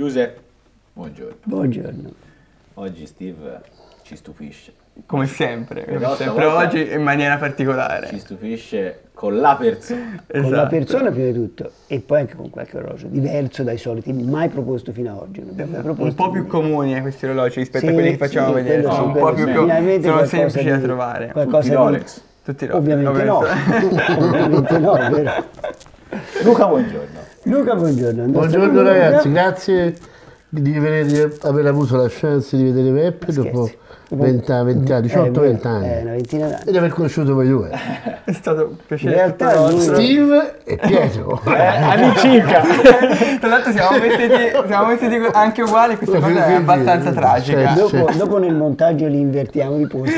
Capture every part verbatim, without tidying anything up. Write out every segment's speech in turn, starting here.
Giuseppe, buongiorno. Buongiorno. Oggi Steve ci stupisce. Come sempre, come Però sempre oggi in maniera particolare. Ci stupisce con la persona. Con Esatto. la persona prima di tutto e poi anche con qualche orologio diverso dai soliti, mai proposto fino ad oggi. Non abbiamo mai proposto Un po' più niente. comuni eh, questi orologi rispetto Sì, a quelli che facciamo sì, vedere, quello sono sì, un po' quello più sì. co- Finalmente sono qualcosa semplici da di- trovare. qualcosa Tutti di- Rolex. Tutti Rolex, Ovviamente no, ovviamente no, è vero. Luca, buongiorno. Luca, buongiorno. Il nostro Buongiorno Luca. ragazzi, grazie di aver, aver avuto la chance di vedere Peppe dopo Scherzi. venti, venti, diciotto venti anni Eh, una ventina d'anni. e di aver conosciuto voi due, È stato un piacere. In realtà tutto lui- nostro. Steve e Pietro. Eh, all'incirca. Tra l'altro siamo vestiti, siamo vestiti anche uguali, questa cosa è abbastanza tragica. Certo. Dopo, dopo nel montaggio li invertiamo di posto.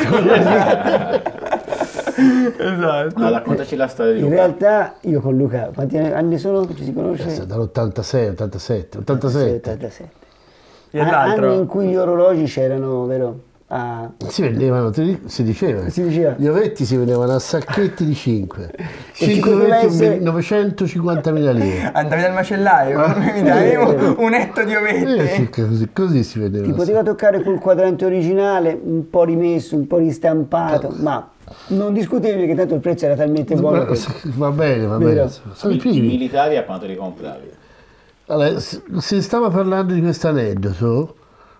Esatto. No, raccontaci la storia di In Luca. realtà io con Luca, quanti anni sono che ci si conosce? Questo è dall'ottantasei, ottantasette, ottantasette. ottantasette. E A- l'altro? Anni in cui gli orologi c'erano, vero? A... Si vendevano, ti- si diceva, Si diceva. gli ovetti si vendevano a sacchetti di cinque. ci cinque poteva ovetti, essere- novecentocinquantamila lire. Andavi dal macellaio, mi dai un, un etto di Eh, ovetti. sì, così, così si vedeva. Ti poteva toccare col quadrante originale, un po' rimesso, un po' ristampato, ma non discutevi che tanto il prezzo era talmente buono che... Va bene, va Vero. bene. Sono i I, I primi. militari a quanto li compravi? Allora, si si stava parlando di questo aneddoto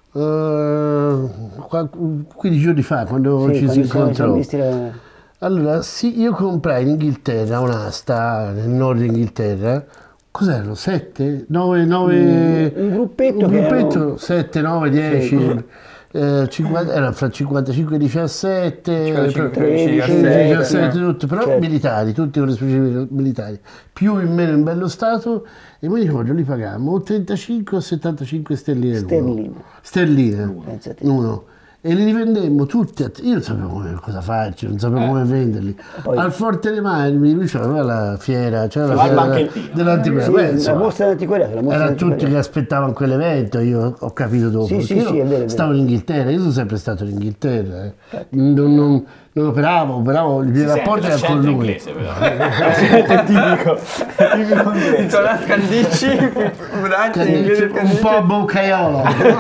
eh, qua- quindici giorni fa, quando Sì, ci quando si siamo- siamo incontrò. visti la- Allora, sì, io comprai in Inghilterra un'asta nel nord Inghilterra. Cos'erano? sette? nove, nove... Un- un gruppetto Un che gruppetto, erano- sette, nove, dieci... Sì. eh, cinquanta, era fra cinquantacinque e diciassette, cinquantacinque, tredici, diciassette, diciassette, tutto, però certo. militari, tutti con le specifiche militari, più in meno in bello stato, e mi ricordo li pagammo o trentacinque o settantacinque sterline l'uno. Sterline. Sterline, Pensa te. uno. E li rivendemmo tutti, a- io non sapevo come, cosa farci, non sapevo come venderli. Poi- Al Forte dei Marmi, lui c'aveva la fiera, c'era la Al fiera banchettino. dell'antiquariato. Sì, Beh, la insomma, mostra d'antiquariato, la mostra erano tutti che d'antiquariato. aspettavano quell'evento, io ho capito dopo. Sì, sì, perché sì, io è vero, è vero. stavo in Inghilterra, io sono sempre stato in Inghilterra. eh. Non, non- non operavo, operavo, il Si rapporto sente era con l'accento lui. inglese però. L'accento è tipico, tipico inglese. Sono a Scandicci, Branci, in inglese Un Scandicci. po' boccaiolo.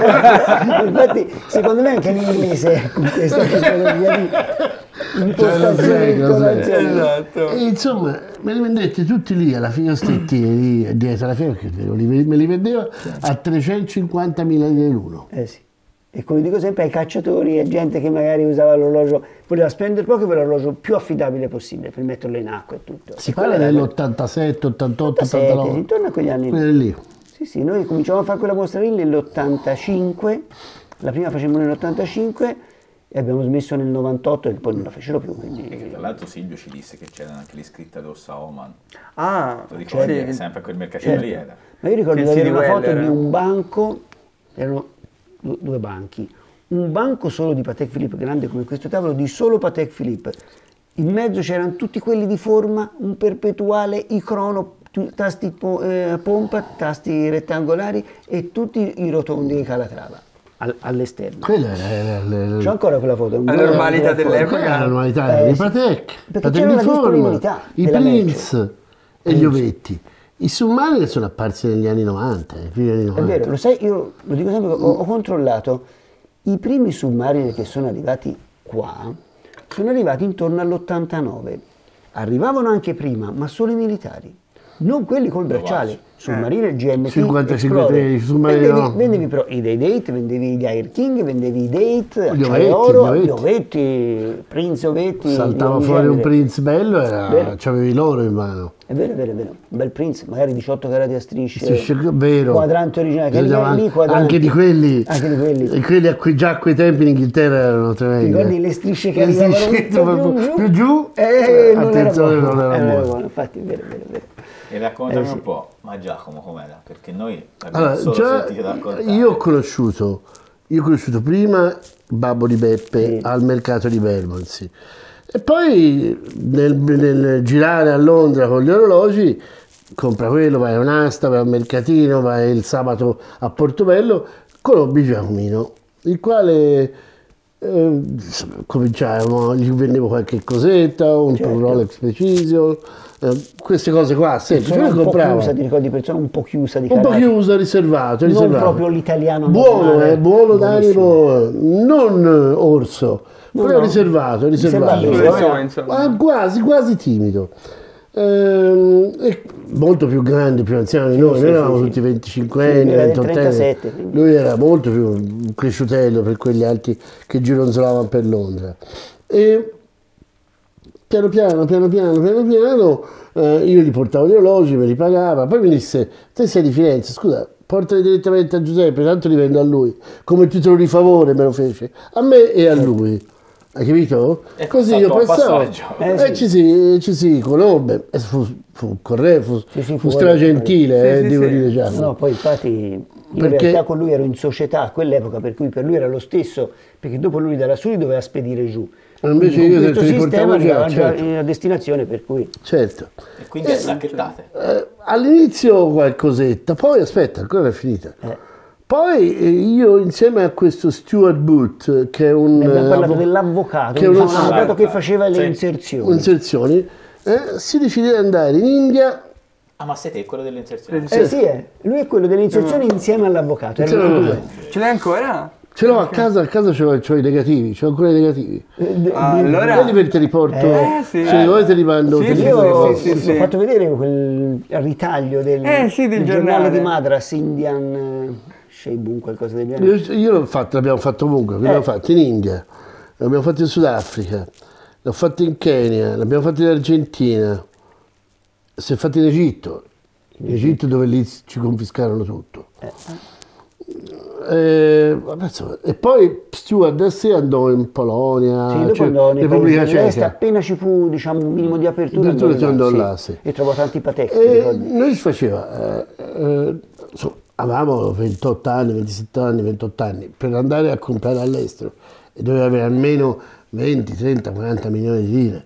Infatti, secondo me anche l'inglese con questa tipologia di impostazione Cioè, di lo sai, lo sai. intonazione. Esatto. E insomma, me li vendette tutti lì alla fine, io stetti lì dietro alla fiera, perché li- me li vendeva a trecentocinquantamila lire l'uno. Eh sì. E come dico sempre ai cacciatori e gente che magari usava l'orologio, voleva spendere poco per l'orologio più affidabile possibile, per metterlo in acqua e tutto. Si E parla quella era dell'ottantasette, ottantotto, ottantasette, ottantanove. intorno a quegli anni lì. Quelli lì. Sì, sì, noi cominciamo a fare quella mostra lì nell'ottantacinque, la prima facemmo nell'ottantacinque e abbiamo smesso nel novantotto e poi non la fecero più. Quindi... E che tra l'altro Silvio ci disse che c'era anche l'iscritta rossa Oman. Ah, Lo ricordi? sì. Che sempre a quel mercatino Certo. lì era. Ma io ricordo Sì, di sì, avere di una foto Weller. di un banco, erano du- due banchi, un banco solo di Patek Philippe, grande come questo tavolo, di solo Patek Philippe. In mezzo c'erano tutti quelli di forma, un perpetuale, i crono, tu- tasti po- eh, pompa, tasti rettangolari e tutti i rotondi di Calatrava al- all'esterno. Quella era la, C'ho ancora quella foto. La normalità dell'epoca. quella era la normalità, Eh, i sì. Patek, Perché Patek c'era di la forma, disponibilità i della Prince e gli ovetti. I Submariner sono apparsi negli anni novanta, nei primi anni È novanta. vero, lo sai, io lo dico sempre, ho, ho controllato, i primi Submariner che sono arrivati qua, sono arrivati intorno all'ottantanove. Arrivavano anche prima, ma solo i militari, non quelli col bracciale. Submariner G M T cinquantacinque Explorer. tredici, Submariner vendevi, no. vendevi però i Day Date, vendevi gli Air King, vendevi i Date, Gli Acciaio ovetti, Oro, gli gli ovetti, Prince ovetti. Saltava di ogni fuori un genere. Prince bello, era, Vero. c'avevi l'oro in mano. È vero, è vero, è vero. Un bel Prince, magari diciotto carati a strisce. Strisce, vero. Quadrante originale. Che Bisognava lì, quadranti. anche di quelli, Anche di quelli. e quelli a cui già a quei tempi in Inghilterra erano Ti tremendi. ricordi eh. le strisce che Le arrivavano strisce un po' più, più, più giù? Eh, non era attenzione, buono. non era Eh, non era buono. buono, infatti, è vero, è vero, è vero. E raccontami Eh, sì. un po', ma Giacomo com'era? Perché noi abbiamo Allora, solo già sentito raccontare. io ho conosciuto, io ho conosciuto prima Babbo di Beppe Sì. al mercato di Bermondsey e poi nel, nel girare a Londra con gli orologi compra quello, vai a un'asta, vai al mercatino, vai il sabato a Portobello, conobbi Giacomino, il quale eh, cominciavamo, gli vendevo qualche cosetta, un, Certo. un Rolex Precision, eh, queste cose qua, semplici, Persona lui un po' comprava. chiusa, ti ricordi, persona un po' chiusa di Un po' carattere. chiusa, riservato, Non riservato. proprio l'italiano buono, normale. eh, buono Buonissimo. d'animo, non eh, orso, No, però no. riservato, riservato. Riservato, Insomma, insomma. Ma quasi, quasi timido. Ehm, e molto più grande, più anziano di noi, sì, noi eravamo sì, tutti sì. venticinque Sì, anni, lui era del ventotto trentasette, anni. quindi. Lui era molto più un cresciutello per quegli altri che gironzolavano per Londra. E piano piano, piano piano, piano piano, eh, io gli portavo gli orologi, me li pagava, poi mi disse, te sei di Firenze, scusa, portali direttamente a Giuseppe, tanto li vendo a lui, come titolo di favore me lo fece, a me e a lui. Hai capito? È Così io passato a passavo passaggio. Eh, e ci si, ci si conobbe, e fu, fu corretto, fu, Sì, sì, fu fu stragentile, Sì, eh, sì, devo sì. dire già. No, poi infatti io in Perché- realtà con lui ero in società a quell'epoca, per cui per lui era lo stesso, perché dopo lui da lassù li doveva spedire giù. Invece Quindi io con te questo li portavo sistema già, arrivava già certo. a destinazione, per cui Certo. E quindi a sacchettate. Eh, all'inizio qualcosetta, poi aspetta, ancora non è finita. Eh. Poi eh, io insieme a questo Stuart Booth, che è un ne abbiamo eh, parlato avvo- dell'avvocato, che è uno diciamo, un avvocato che faceva le Sì. inserzioni. inserzioni, eh, si decide di andare in India. Ah, ma siete quello delle inserzioni? Eh sì, eh. lui è quello delle inserzioni insieme all'avvocato, erano Insieme due. all'avvocato. Ce l'hai ancora? Ce l'ho a casa, a casa c'ho, c'ho i negativi, c'ho ancora i negativi. Eh, d- Ah, di- allora- Quelli per te li porto, Eh, sì. se vuoi te li mando. Sì, te li sì, Io mando. sì, sì, sì. ho fatto vedere quel ritaglio del, Eh, sì, del giornale giornale. di Madras, Indian eh, Sheibun, qualcosa del genere. Io, io l'ho fatto, l'abbiamo fatto ovunque, l'abbiamo fatto in India, l'abbiamo fatto in Sudafrica, l'ho fatto in Kenya, l'abbiamo fatto in Argentina, si è fatto in Egitto, in Egitto dove lì ci confiscarono tutto. Eh, vabbè, insomma, e poi Stuart da sé andò in Polonia, Sì, dopo cioè, andò nei Repubblica paesi dell'est, Ceca. appena ci fu diciamo, un minimo di apertura, Addirittura ci andò sì. là, sì. E trovò tanti Patek, ti E ricordi? noi si faceva, eh, eh, insomma, avevamo ventotto anni, ventisette anni, ventotto anni, per andare a comprare all'estero e doveva avere almeno venti, trenta, quaranta milioni di lire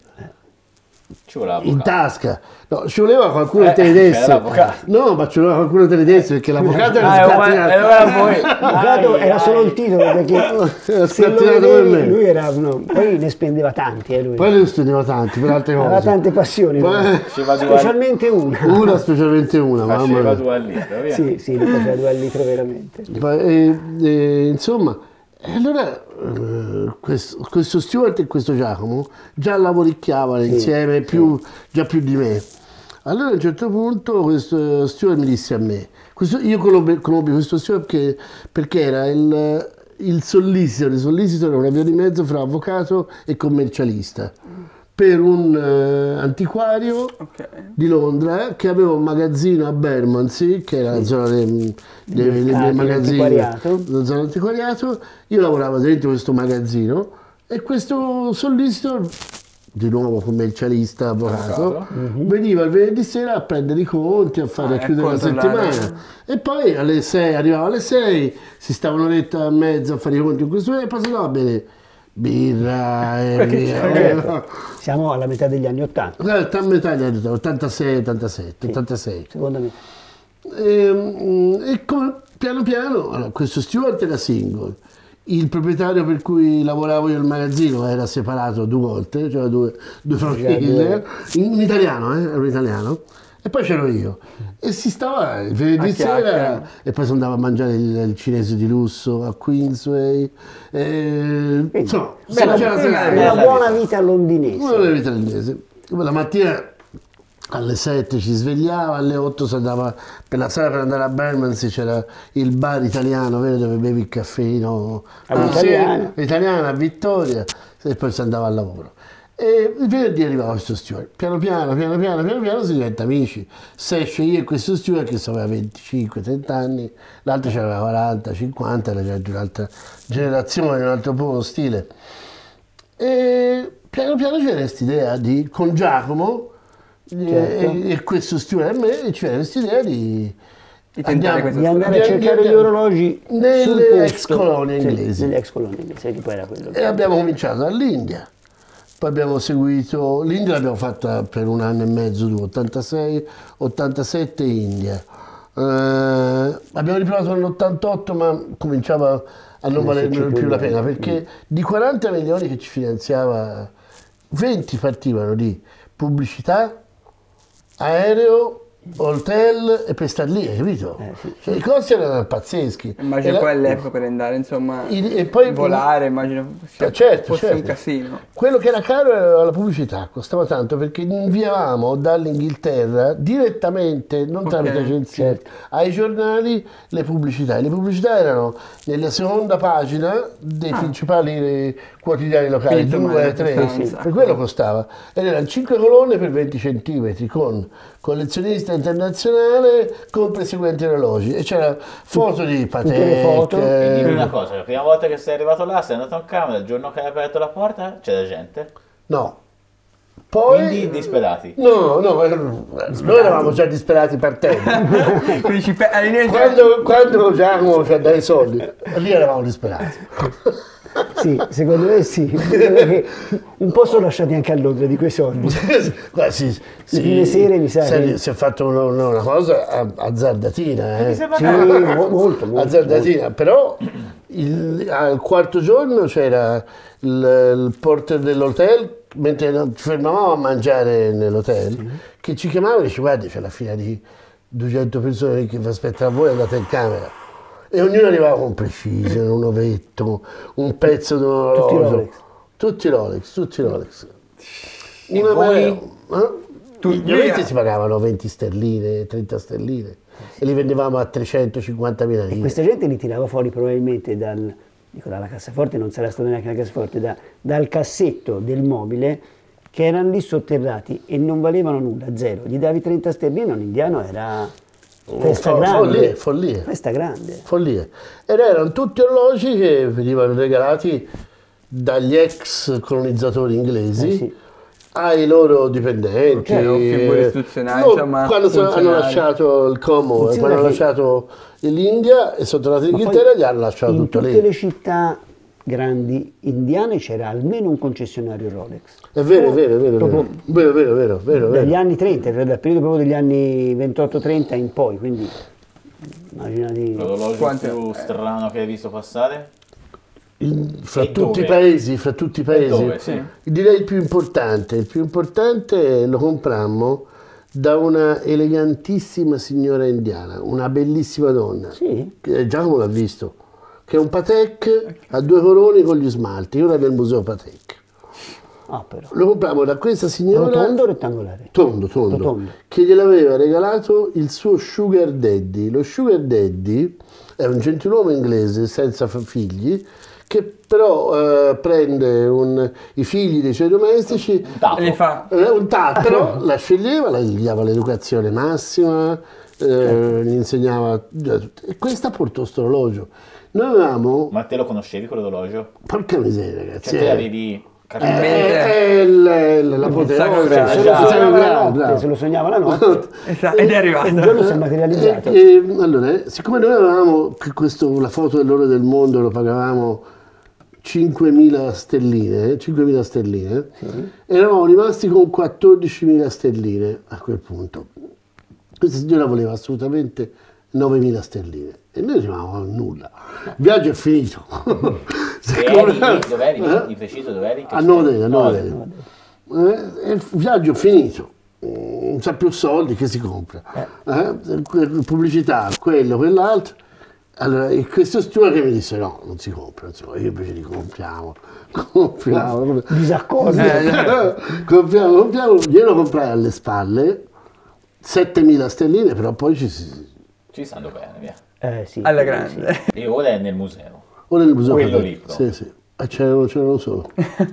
Ci voleva in avvocato. tasca. No, ci voleva qualcuno che Eh, te li c'era desse. l'avvocato. No, ma ci voleva qualcuno che te li desse perché l'avvocato era Ah, è scatenato. uguale- allora voi. L'avvocato era solo il titolo perché Era se lo scatenato per vedevi, me. lui era uno, poi ne spendeva tanti, eh, lui. Poi lui spendeva tanti per altre aveva cose. tante passioni, Poi- lui. Faceva due specialmente una. Una, specialmente una, mamma Faceva mia. due al litro, via. Sì, sì, lui faceva due al litro veramente. Poi, eh, eh, insomma, e allora eh, questo, questo Stuart e questo Giacomo già lavoricchiavano insieme più, già più di me. Allora a un certo punto questo Stuart mi disse a me, questo, io conobbi, conobbi questo Stuart perché, perché era il, il solicitor, il solicitor era una via di mezzo fra avvocato e commercialista per un eh, antiquario Ok. di Londra che aveva un magazzino a Bermondsey, che era la zona dei, dei, dei, dei mercati, magazzini, antiquariato. la zona antiquariato. Io lavoravo dentro questo magazzino e questo solicitor, di nuovo commercialista, avvocato, Avvocato. veniva il venerdì sera a prendere i conti, a fare Ah, a chiudere ecco, la controllare. settimana. E poi alle sei, arrivava alle sei, si stava un'oretta e mezza a fare i conti in questo e poi si andava a bere birra e via. Certo. Siamo alla metà degli anni Ottanta, A metà degli anni ottantasei, ottantasette, ottantasei. secondo me. E, mm, e come- piano piano, allora, questo Stuart era single, il proprietario per cui lavoravo io al magazzino era separato due volte, cioè due, due famiglie, in, un italiano, eh, era un italiano, e poi c'ero io. E si stava il venerdì A chiacchiere. sera e poi si andava a mangiare il, il cinese di lusso a Queensway. E, insomma, Bella, c'era la serata. una buona vita londinese. Una delle vite londinese. La mattina alle sette ci svegliava, alle otto si andava per la sera per andare a Bermondsey, c'era il bar italiano, vero, dove bevi il caffeino All'italiana. italiana a Vittoria e poi si andava al lavoro. E il venerdì arrivava questo Stuart, piano piano, piano piano, piano piano si diventa amici. Se esce io e questo Stuart che aveva venticinque trenta anni, l'altro aveva quaranta cinquanta, era già di un'altra generazione, un altro po' stile. E piano piano c'era questa idea di, con Giacomo eh, Certo. e, e questo Stuart e me, c'era questa idea di, Di tentare andiamo- questa Di andare a di- cercare di- gli orologi nelle sul ex posto. colonie Sì, inglesi. nelle ex colonie inglesi, che poi era quello. E abbiamo cominciato dall'India, poi abbiamo seguito, l'India l'abbiamo fatta per un anno e mezzo, due, ottantasei, ottantasette India. Eh, abbiamo riprovato nell'ottantotto, ma cominciava a non valere più la pena, perché di quaranta milioni che ci finanziava, venti partivano di pubblicità, aereo, hotel e per star lì, hai capito? Eh, sì. Cioè, i costi erano pazzeschi. Immagino E poi la- all'epoca per andare, insomma, I- e poi- volare, immagino sia, Eh, certo, fosse certo. un casino. Quello che era caro era la pubblicità, costava tanto perché inviavamo dall'Inghilterra direttamente, non Ok, tramite agenzie, ai giornali le pubblicità. E le pubblicità erano nella seconda pagina dei principali eh, quotidiani locali, Quindi, insomma, due, era tre, costava un sì, sacco. per quello costava. Ed erano cinque colonne per venti centimetri con collezionista internazionale con i seguenti orologi. E c'era foto di le Patek. foto. eh, Dimmi una cosa, la prima volta che sei arrivato là, sei andato in camera, il giorno che hai aperto la porta c'era gente. no. Poi... Quindi disperati. No, no, eh, noi eravamo già disperati partendo. Quindi ci pe- all'inizio- quando, quando Giacomo ci ha dato i soldi, lì eravamo disperati. Sì, secondo me sì. Perché un po' sono lasciati anche a Londra di quei soldi. Guarda, sì, sì, prime sere mi sa si è- che- si è fatto una, una- una cosa a- azzardatina, eh. Sì, mo- molto, molto. azzardatina, però il- al quarto giorno c'era il, il porter dell'hotel, mentre non- ci fermavamo a mangiare nell'hotel, che ci chiamava e dice guardi c'è la fila di duecento persone che vi aspettano a voi, andate in camera. E ognuno arrivava con un Precision, un ovetto, un pezzo di un orologio. Rolex. Tutti Rolex, tutti Rolex. E Una voi? marea- Tu- eh? Gli ovetti si pagavano venti sterline, trenta sterline e li vendevamo a trecentocinquantamila lire. Questa gente li tirava fuori probabilmente dal, dico, dalla cassaforte, non sarà stata neanche la cassaforte, da- dal cassetto del mobile, che erano lì sotterrati e non valevano nulla, zero. Gli davi trenta sterline, un indiano era festa fo- grande. follie, follie. Festa grande. Follie. Ed erano tutti orologi che venivano regalati dagli ex colonizzatori inglesi Eh sì. ai loro dipendenti. Erano figure eh, istituzionali, no, insomma, quando sono- hanno funzionali. lasciato il Commonwealth, Considera quando hanno che- lasciato l'India e sono tornati in Ma poi Inghilterra, gli hanno lasciato in tutto tutte lì. le città grandi indiane c'era almeno un concessionario Rolex. È vero, è vero, è vero, è vero, Proprio vero, vero, vero, vero, dagli vero. anni trenta, cioè dal periodo proprio degli anni ventotto trenta in poi, quindi immaginati. L'orologio Quante- più strano che hai visto passare? In- fra E tutti dove? i paesi, fra tutti i paesi, dove, sì. direi il più importante. Il più importante lo comprammo da una elegantissima signora indiana, una bellissima donna. Sì? Che Giacomo l'ha visto, che è un Patek a due corone con gli smalti, ora è nel museo Patek. Ah, però. Lo comprammo da questa signora. Rotondo o rettangolare? Tondo, tondo, Rotondo. che gliel'aveva regalato il suo sugar daddy. Lo sugar daddy è un gentiluomo inglese senza f- figli che però eh, prende un- i figli dei suoi domestici, Tapo. E li fa. eh, un ta- però la sceglieva, la- gli dava l'educazione massima, eh, gli insegnava e questa portò sto orologio. Noi avevamo, Ma te lo conoscevi quell'orologio? porca miseria ragazzi, Cioè te eh, avevi è, capito? è il- la Sacro Graal. Se potenza, lo già, sognava la notte, bravo. se lo sognava la notte, Esatto, ed è e un arrivato. giorno si è materializzato. E- e, allora, eh, siccome noi avevamo che questo, la foto dell'oro del mondo lo pagavamo cinquemila sterline, eh, cinquemila sterline, eravamo rimasti con quattordicimila sterline a quel punto. Questa signora voleva assolutamente novemila sterline e noi rimavamo a nulla. Il viaggio è finito. E eri lì, dov'eri? Eh? Di preciso dov'eri? Che A città? Nuova Delhi, a Nuova Nuova Delhi. Delhi. Eh, e il viaggio finito, non sa più soldi, che si compra? Eh, que- pubblicità, quello, quell'altro. Allora, e questo steward che mi disse no, non si compra, insomma, io invece li compriamo, compriamo, Disaccordo. compriamo, compriamo, glielo comprai alle spalle, settemila sterline, però poi ci si... Ci stanno bene, via. Eh, sì, Alla sì. grande. E ora è nel museo. Ora nel museo Quello Patek. lì, proprio. Sì, sì. E c'erano, c'erano solo.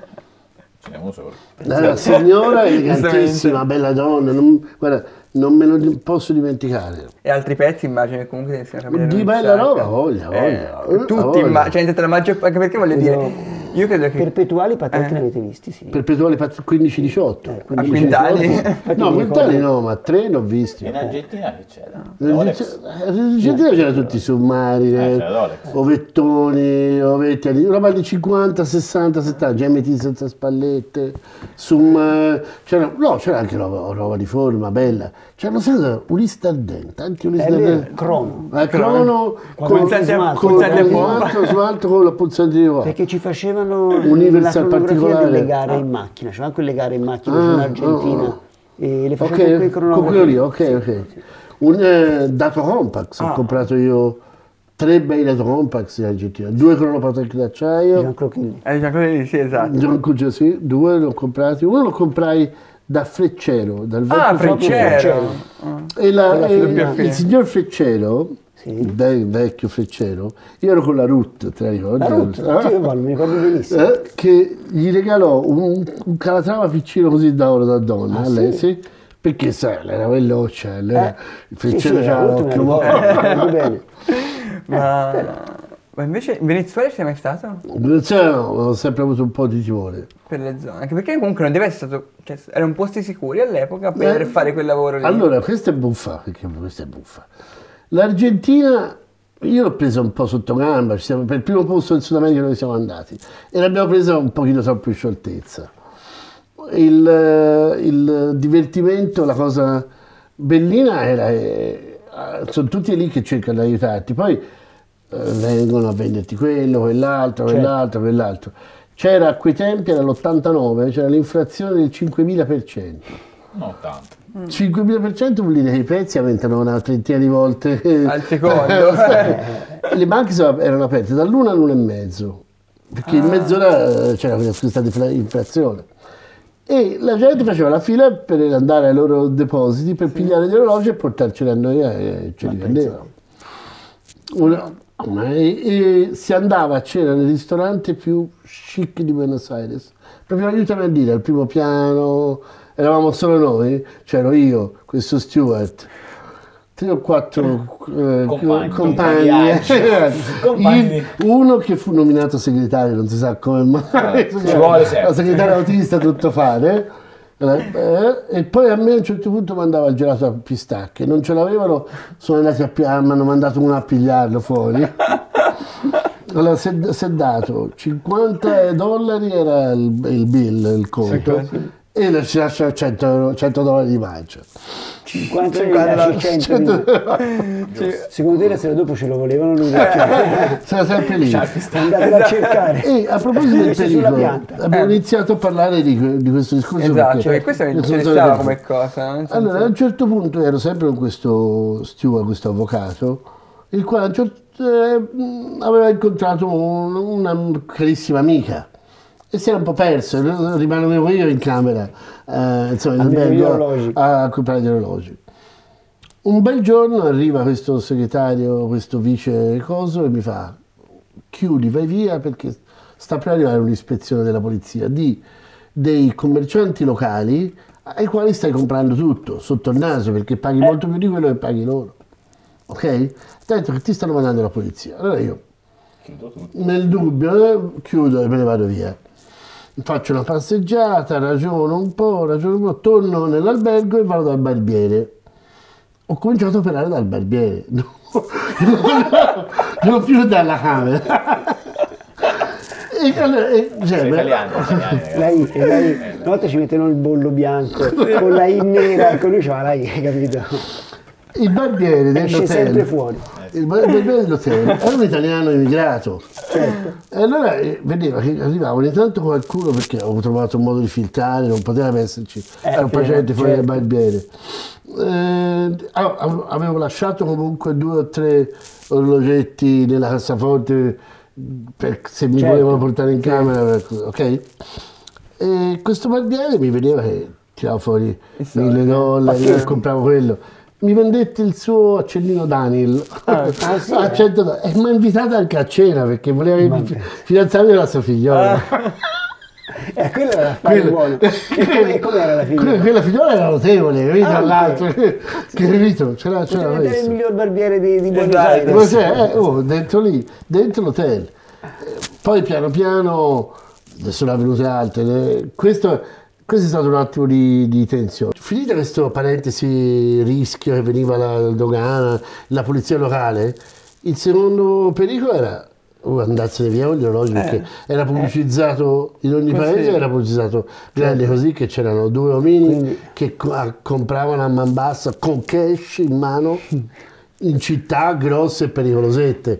Ce n'è uno solo. La signora elegantissima, Giustamente. bella donna, non, guarda, non me lo di- posso dimenticare. E altri pezzi immagino che comunque siano capire Di bella roba, voglia, voglia. Eh, tutti, voglia. imma- cioè, la maggior, anche perché voglio dire, Quello- Io credo che... Perpetuali Patek Eh. li avete visti, sì. Perpetuali quindici diciotto. Eh, A quindi quintali? infatti No, mi quintali ricordo- no, ma tre ne ho visti. In Argentina che c'era? In Rolex. Argentina c'era tutti i submarine, Eh, c'era Rolex. ovettoni, ovetti, roba di cinquanta, sessanta, settanta, G M T senza spallette, sum, c'era, no, c'era anche roba, roba di forma bella, c'erano sempre Ulista Ardente, anche Ulista È vero, Ardente. crono. Eh, crono Con con, pulsante a- con, pulsante a con, pompa. alto, su alto con la pulsante di qua. Perché ci facevano Universal la cronografia particolare. delle gare in macchina, c'erano anche le gare in macchina Ah, in ah, Argentina ah. e le facevano Ok, con quei con quello lì, cronografi. ok, ok. Un eh, dato Compax, ho Ah. comprato io tre bei dato Compax in Argentina, due cronopatek d'acciaio. Jean-Claude Killy. Eh, già quelli lì, sì, esatto. John Cuccia, sì, due li ho comprati, uno lo comprai da Freccero, dal vecchio Ah, Fabio Freccero. E, la- Con la e figlia. il signor Freccero, Sì. il ve- vecchio Freccero, io ero con la Ruth, te la ricordi? La Ruth, Ah. sì, guarda, mi ricordo benissimo. Eh, che gli regalò un, un calatrava piccino così da oro da donna, Ah, a lei, sì? sì? Perché sai, lei era veloce, lei era- Eh, il sì, Freccero sì, c'aveva la Ruth me la l'occhio ricordo, buono. mi ricordo bene. Ma... Ma invece in Venezuela ci sei mai stato? Cioè, no, ho sempre avuto un po' di timore. Per le zone. Anche perché comunque non deve essere stato... Cioè, erano posti sicuri all'epoca per Eh, fare quel lavoro lì. Allora, questa è buffa, perché questa è buffa. L'Argentina, io l'ho presa un po' sotto gamba, ci siamo- per il primo posto in Sud America dove siamo andati, e l'abbiamo presa un pochino troppo in scioltezza. Il, eh, il divertimento, la cosa bellina era, eh, sono tutti lì che cercano di aiutarti, poi eh, vengono a venderti quello, quell'altro, Certo. quell'altro, quell'altro. C'era a quei tempi, era l'ottantanove, c'era l'inflazione del cinquemila per cento. Non tanto. cinquemila per cento vuol dire che i prezzi aumentano una trentina di volte Al secondo. Le banche sono- erano aperte dall'una all'una e mezzo, perché in mezz'ora eh, c'era questa defla- inflazione. E la gente faceva la fila per andare ai loro depositi per pigliare gli orologi e portarceli a noi e ce li vendevano. Una- una- e, e si andava a cena nel ristorante più chic di Buenos Aires. Proprio aiutami a dire, al primo piano, eravamo solo noi, c'ero io, questo Stewart, tre o quattro eh, Compagni, compagni, viaggio. Compagni. Il- uno che fu nominato segretario, non si sa come mai, ci vuole sempre. la segretaria autista tutto fare, eh, e poi a me a un certo punto mandava il gelato a pistacche, non ce l'avevano, sono andati a pi- mi hanno mandato uno a pigliarlo fuori. Allora si è, si è dato cinquanta dollari era il, il bill, il conto, e ci lascia cento, cento dollari di mancia. cinquanta cinquanta, e cento. Secondo te la sera dopo ce lo volevano lui? Cioè, Sarà sempre lì. andatelo a cercare. E a proposito del Messo sulla pericolo, pianta. abbiamo iniziato a parlare di, que- di questo discorso. Esatto, perché perché questo mi io sono interessava stato- come cosa. Nel senso- Allora, a un certo punto ero sempre con questo Stewart, questo avvocato, il quale a un certo- eh, mh, aveva incontrato un- una carissima amica e si era un po' perso, rimanevo io in camera, eh, insomma, in A vedere gli albergo orologi. a comprare gli orologi. Un bel giorno arriva questo segretario, questo vice coso e mi fa: chiudi, vai via perché sta per arrivare un'ispezione della polizia di dei commercianti locali ai quali stai comprando tutto sotto il naso perché paghi molto più di quello che paghi loro. Ok? Ti ha detto che ti stanno mandando la polizia. Allora io, Chiudo tutto. nel dubbio, eh, chiudo e me ne vado via. Faccio una passeggiata, ragiono un po', ragiono un po', torno nell'albergo e vado dal barbiere. Ho cominciato a operare dal barbiere, no, non più dalla camera. E allora, e, cioè, Sei beh, italiano, italiano, ragazzi. La I, e la I. Una volta ci mettevano il bollo bianco con la I nera, ecco lui c'aveva la I, capito? il barbiere Esce sempre dell'hotel, fuori. il barbiere dell'hotel era un italiano immigrato. Certo. E allora eh, vedeva che arrivava ogni tanto qualcuno, perché avevo trovato un modo di filtrare, non poteva esserci, Eh, era un prima, paziente fuori certo. dal barbiere. Eh, a- avevo lasciato comunque due o tre orologetti nella cassaforte per, se mi Certo. volevano portare in camera, per- ok? E questo barbiere mi vedeva che tirava fuori mille dollari, io compravo quello. Mi vendette il suo accendino Daniel ah, sì, a eh. cento dollari. E mi ha invitato anche a cena perché voleva fi- fidanzarmi con la sua figliola. Eh, quello era l'affare Quello- buono. E come, come era la Que- figlia? quella figliola era notevole, capito? Ah, ok. L'altro, che capito? C'era, c'era Poteva vedere il questo. miglior barbiere di, di Buenos Esatto. Ma Aires. c'è, eh, oh, dentro lì, dentro l'hotel. Eh, Poi piano piano ne sono avvenute altre. Questo, questo è stato un attimo di, di tensione. Finita questo parentesi rischio che veniva la dogana, la polizia locale, il secondo pericolo era oh, andarsene via con gli orologi, eh, perché era pubblicizzato in ogni così. paese, era pubblicizzato grande così, che c'erano due uomini Quindi, che co- compravano a man bassa con cash in mano in città grosse e pericolosette.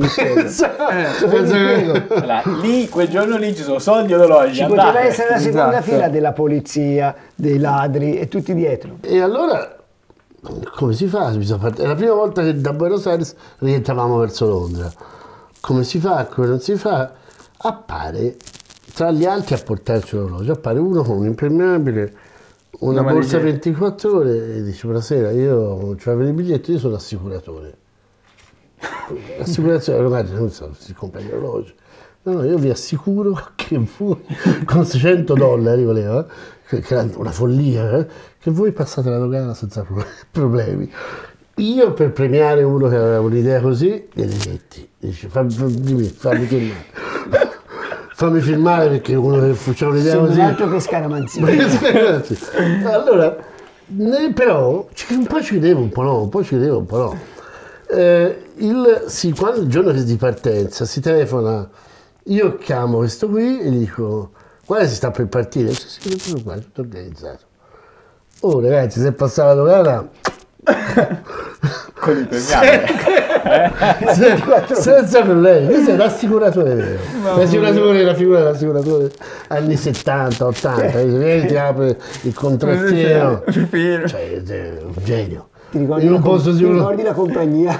Allora, lì, quel giorno lì ci sono soldi e orologi. ci poteva andate. essere la seconda Esatto. fila della polizia, dei ladri e tutti dietro. E allora, come si fa? Bisogna part- È la prima volta che da Buenos Aires rientravamo verso Londra. Come si fa? Come non si fa? Appare, tra gli altri a portarci l'orologio, appare uno con un impermeabile, una Una borsa valigetta. ventiquattro ore e dice: buonasera, io cioè, per il biglietto, io sono assicuratore. Assicurazione, ormai non so, si compra gli orologi. No, no, io vi assicuro che voi, con seicento dollari voleva, che che era una follia, eh, che voi passate la dogana senza pro- problemi. Io per premiare uno che aveva un'idea così, glieli detti, dice, fammi, fammi, fammi filmare. Fammi filmare perché uno che faceva un'idea Sembra così. altro che scaramanzia. Allora, ne- però, ci- un po' ci credevo, un po' no, un po' ci credevo, un po' no. Eh, il, sì, quando il giorno di partenza si telefona, io chiamo questo qui e gli dico: guarda, si sta per partire. Sì, sì, tutto qua, tutto organizzato. Oh ragazzi, se passa la dogana Con il premiale. Se- senza problemi, questo è l'assicuratore vero. L'assicuratore, la figura dell'assicuratore anni settanta, ottanta, vieni, ti apre il contrattino, Pipino. cioè è un genio. Ti ricordi, Io la, non com- posso ti sicuro. ricordi la compagnia?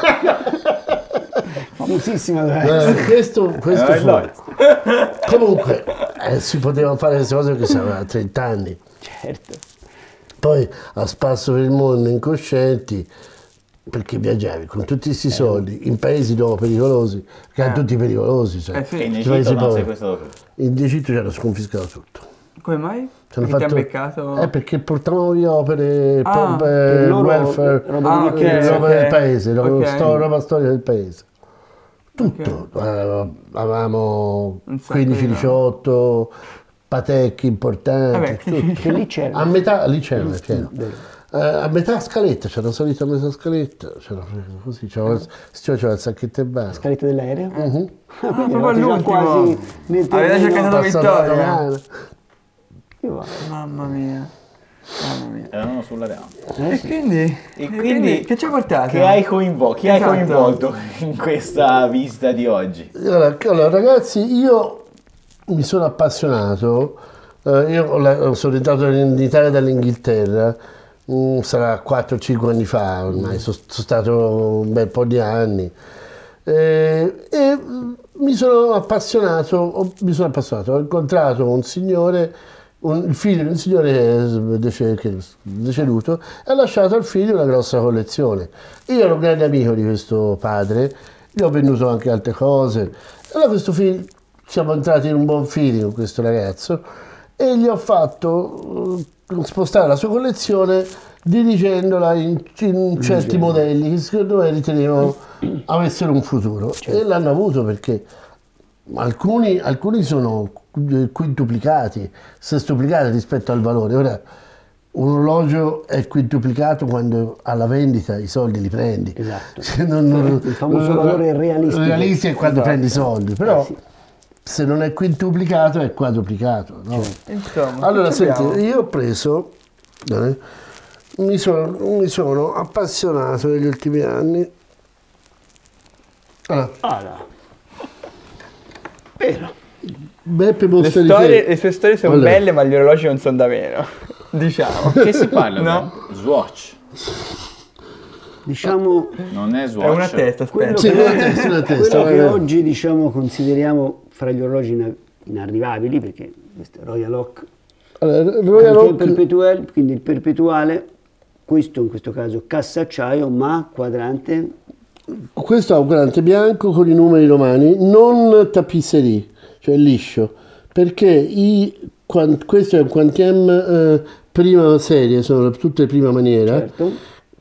Famosissima dov'è? Eh, questo questo Eh, fu. Lloyd. Comunque eh, si potevano fare queste cose perché si aveva trenta anni. Certo. Poi a spasso per il mondo incoscienti, perché viaggiavi con tutti questi soldi in paesi dopo pericolosi, che erano Eh. tutti pericolosi. Cioè, Eh sì. E in tutti paesi Egitto non poveri. sei questo dopo. In Egitto ci hanno sconfiscato tutto. Come mai? Ci hanno Perché ti ha fatto- beccato? Eh, perché portavano via opere, Ah, po- per eh, loro welfare, roba Ah, di ok, roba ok. del paese, roba, Ok. sto- roba storia del paese. Tutto. Eh, avevamo Un sacco quindici di diciotto Patek importanti. Vabbè, tutto. Che lì c'era. A metà, lì c'era, c'era. Eh, a metà scaletta, c'era salito a metà scaletta, c'era così, c'era, c'era il sacchetto e basta. Scaletta dell'aereo? Mhm. Ah, quindi proprio eravate già all'ultimo. quasi nel Avete terreno. cercato la Passata la vittoria. dogana. Io va. Mamma mia. Mamma mia. Erano sulla reale. Eh, E sì. quindi, E e quindi che ci ha portato? Che hai coinvolto? Chi hai Esatto. coinvolto in questa visita di oggi? Allora, allora, ragazzi, io mi sono appassionato, eh, io ho la- sono rientrato in Italia dall'Inghilterra, mm, sarà quattro cinque anni fa ormai, sono, sono stato un bel po' di anni. Eh, e mm, mi sono appassionato, ho, mi sono appassionato, ho incontrato un signore, un, il figlio di un signore che è dece- che è deceduto e ha lasciato al figlio una grossa collezione. Io ero un grande amico di questo padre, gli ho venduto anche altre cose. Allora questo figlio, siamo entrati in un buon feeling con questo ragazzo e gli ho fatto eh, spostare la sua collezione dirigendola in, in certi modelli che secondo me ritenevo avessero un futuro. E l'hanno avuto perché alcuni, alcuni sono quintuplicati, sestuplicati rispetto al valore. Ora, un orologio è quintuplicato quando alla vendita i soldi li prendi. Esatto. Cioè, non- non- Il famoso valore realistico. realistico è quando Esatto. prendi i soldi, però Eh, sì. se non è quintuplicato è quadruplicato. No? Insomma, Allora, che senti, abbiamo? io ho preso, eh, mi, sono, mi sono appassionato negli ultimi anni. Allora, Ah, no. Vero. Beppe Le, Bostelli storie, le sue storie sono Allora. belle, ma gli orologi non sono da meno. Diciamo. Che si parla? No. beh? Swatch. Diciamo Non è È Swatch. una testa, quello, aspetta. Sì, che, una testa, una testa, quello vai, che vai. oggi diciamo consideriamo fra gli orologi ina- inarrivabili, perché questo è Royal Oak, Allora, Royal anche il Oak, perpetuale, quindi il perpetuale, questo in questo caso cassaacciaio, ma quadrante, questo ha un quadrante bianco con i numeri romani, non tapisserie, cioè liscio, perché i, quan- questo è un Quantiem eh, prima serie, sono tutte prima maniera, certo.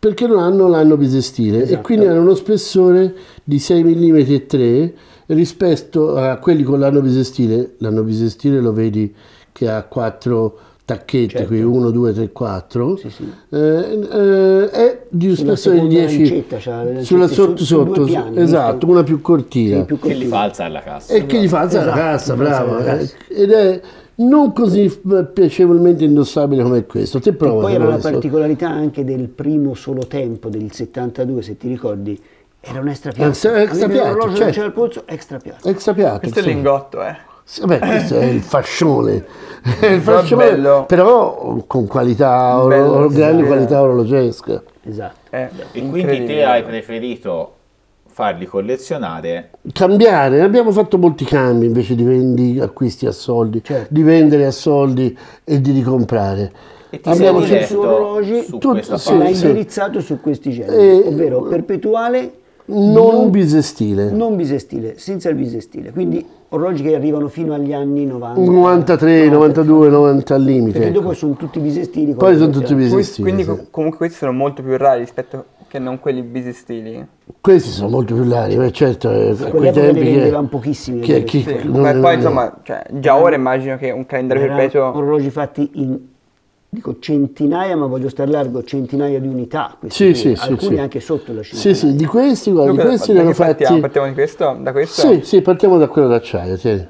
perché non hanno l'anno bisestile Esatto. e quindi hanno uno spessore di sei millimetri e tre rispetto a quelli con l'anno bisestile. L'anno bisestile lo vedi che ha quattro tacchetti, Certo. qui uno, due, tre, quattro, Sì, sì. eh, eh, è di un Sulla spessore di seconda dieci, lancetta, c'ha le sulla lancette sotto su- su due sotto, piani, esatto, visto? una più cortina. Sì, più Che li cortile. fa alzare la cassa. E che gli fa alzare la Esatto, cassa, gli fa alzare bravo. la eh, cassa. Ed è non così f- piacevolmente indossabile come questo. Te prova. Poi era una adesso. particolarità anche del primo solo tempo del settantadue, se ti ricordi, era un extra piatto. Extra- extra Avevi piatto, l'orologio, certo. non c'era il polso, extra piatto. Extra piatto. Questo è sì. il lingotto, eh. Sì, vabbè, questo è il fascione. È il Però è fascione, bello. però con qualità, oro- Bello, oro- sì, grande sì. qualità orologesca. Esatto. È E quindi incredibile. te hai preferito farli collezionare. Cambiare, abbiamo fatto molti cambi invece di vendi acquisti a soldi, Certo. di vendere a soldi e di ricomprare. E ti Abbiamo sei scelto diretto su orologi, su tutto- questa sì, L'ha parte. sì. indirizzato su questi generi, Eh, ovvero perpetuale, Non bisestile. non bisestile, senza il bisestile. Quindi orologi che arrivano fino agli anni novanta. novantatré, novantadue, novanta al limite. Perché ecco. dopo sono tutti bisestili. Poi come sono sappiamo. tutti Quindi- bisestili. Quindi sì. co- comunque questi sono molto più rari rispetto che non quelli bisestili. Questi sono molto più larghi, beh, certo, eh, a quei quell'epoca tempi ne che, vendevano pochissimi, che, eh, chi- Sì, non ma ne- poi insomma, cioè, già ora immagino che un calendario Erano perpetuo. orologi fatti in, dico, centinaia, ma voglio star largo, centinaia di unità. questi Sì, qui, sì, sì, alcuni sì. anche sotto la Sì, cinquantina. sì, di questi, guarda, di Dunque, questi da ne hanno che partiamo? fatti... Partiamo di questo? Da questo? Sì, sì, partiamo da quello d'acciaio, tieni.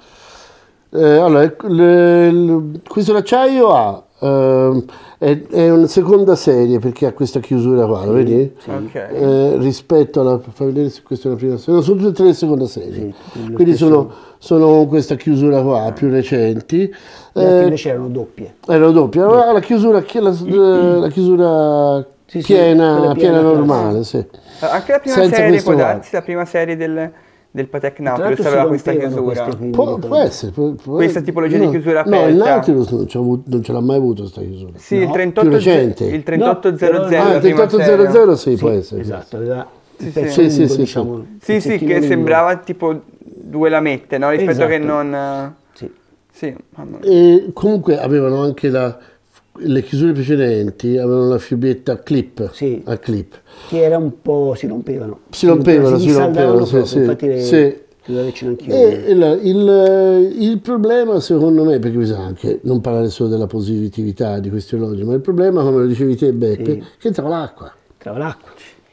Eh, allora, il- il- il- questo d'acciaio ha, ehm, è, è una seconda serie perché ha questa chiusura qua, lo vedi? Ok. Eh, rispetto alla, fa vedere se questa è la prima serie, no, sono tutte e tre le seconda serie, Sì, lo quindi stesso- sono, sono con questa chiusura qua, più recenti. Le altre Eh, invece erano doppie. Erano doppie, allora la chiusura, chi- la, la chiusura Sì, sì, piena, quella piena piena, normale, sì. Anche la prima Senza serie, questo può qua. darsi, la prima serie del, del Patek Tra Nautilus l'altro si aveva questa rompevano chiusura. queste, quindi Può, dico- può essere. può- può- Questa tipologia di no, chiusura No, il aperta. Nautilus non, c'ha avuto- non ce l'ha mai avuto questa chiusura. Sì, il No, trentotto, più recente. il trentotto zero No, zero. però- Ah, la il prima trentotto serie. zero zero sì, può essere. Esatto, aveva il Sì, pezzo sì. Sì, lungo, sì, sì, diciamo, Sì, sì, pezzettino che lungo. sembrava tipo due lamette, no? Rispetto che Esatto. non... eh, Sì. Sì, mamma mia. E comunque avevano anche la, le chiusure precedenti, avevano la fiubietta clip, Sì. a clip. Che era un po', si rompevano. Si rompevano, si dissaldavano rompevano, sì, proprio, sì, infatti le, sì. le vicino anch'io. E il, il- il problema secondo me, perché bisogna anche non parlare solo della positività di questi orologi, ma il problema, come lo dicevi te Beppe, Sì. che entrava l'acqua. Trava l'acqua.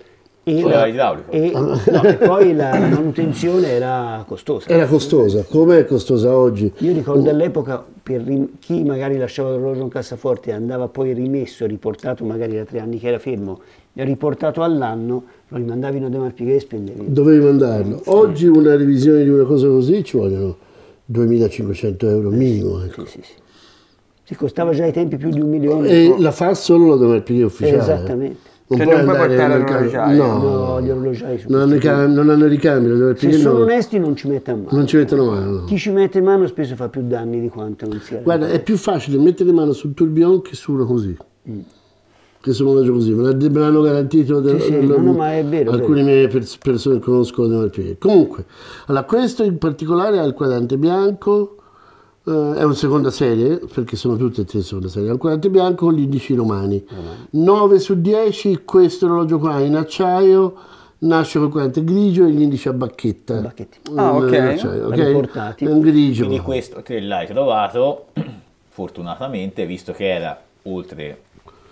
E, Poi la- era idraulico. e- no, e poi la manutenzione era costosa. Era costosa, come è costosa oggi. Io ricordo all'epoca, per rim- chi magari lasciava l'orologio in cassaforte e andava poi rimesso, riportato magari da tre anni che era fermo, riportato all'anno, lo rimandavano da Marpighe e spendevi. Dovevi mandarlo. Oggi una revisione di una cosa così ci vogliono duemilacinquecento euro minimo. Ecco. Sì, sì, sì. Si costava già ai tempi più di un milione. E la fa solo la Domerpighe ufficiale. Esattamente. Non Cioè, puoi non puoi andare portare al mercato. l'orologiaio. No, No, gli orologiai su non hanno, i questi cam- non hanno ricambi, la Se Domerpighe sono no. onesti non ci mette a mano. Non ci mettono mano. no. Chi ci mette in mano spesso fa più danni di quanto non sia. Guarda, è più facile mettere mano sul tourbillon che su uno così. Mm. Che su un orologio così. Me l'ha- me l'hanno garantito del- Sì, sì, del- no, no, ma è vero, è alcune mie pers- persone che conoscono la Domerpighe. Comunque, allora, questo in particolare ha il quadrante bianco. Eh, è una seconda serie, perché sono tutte e tre seconda serie. Al quadrante bianco con gli indici romani. nove su dieci, questo orologio qua in acciaio nasce con il quadrante grigio e gli indici a bacchetta. A bacchetti. Ah, ok. In acciaio, ok? Riportati. È un grigio. Quindi questo te l'hai trovato, fortunatamente, visto che era oltre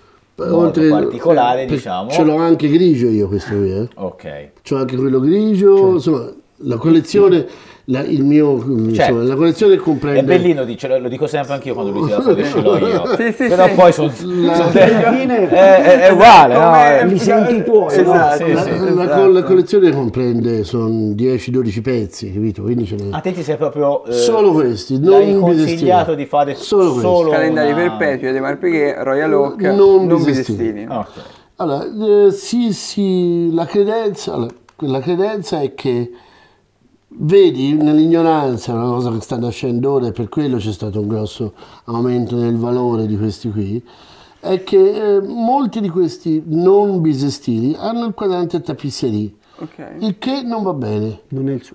molto particolare, per- diciamo. Ce l'ho anche grigio io questo qui, eh. Ok. C'ho anche quello grigio, insomma, la collezione, la, il mio, insomma, Certo. la collezione comprende... È bellino, dice- lo dico sempre anch'io quando lui tira fuori ce l'ho io. Sì, sì, Però sì. poi sono... Alla fine è, è, è uguale, no? Come- È- li senti tuoi, no? Esatto, Sì, La, sì. la- esatto. la collezione comprende, sono dieci dodici pezzi, capito? Quindi ce n'è... A te ti sei proprio... eh, Solo questi, l'hai non consigliato bisestili. di fare Solo solo, questi. Calendari una... perpetui dei Marpighe, Royal Oak, Non non, bisestili. bisestili. Ok. Allora, eh, sì, sì, la credenza, allora, la credenza è che vedi nell'ignoranza, è una cosa che sta nascendo ora e per quello c'è stato un grosso aumento nel valore di questi qui, è che eh, molti di questi non bisestili hanno il quadrante a tapisserie, Ok. il che non va bene. non è il suo.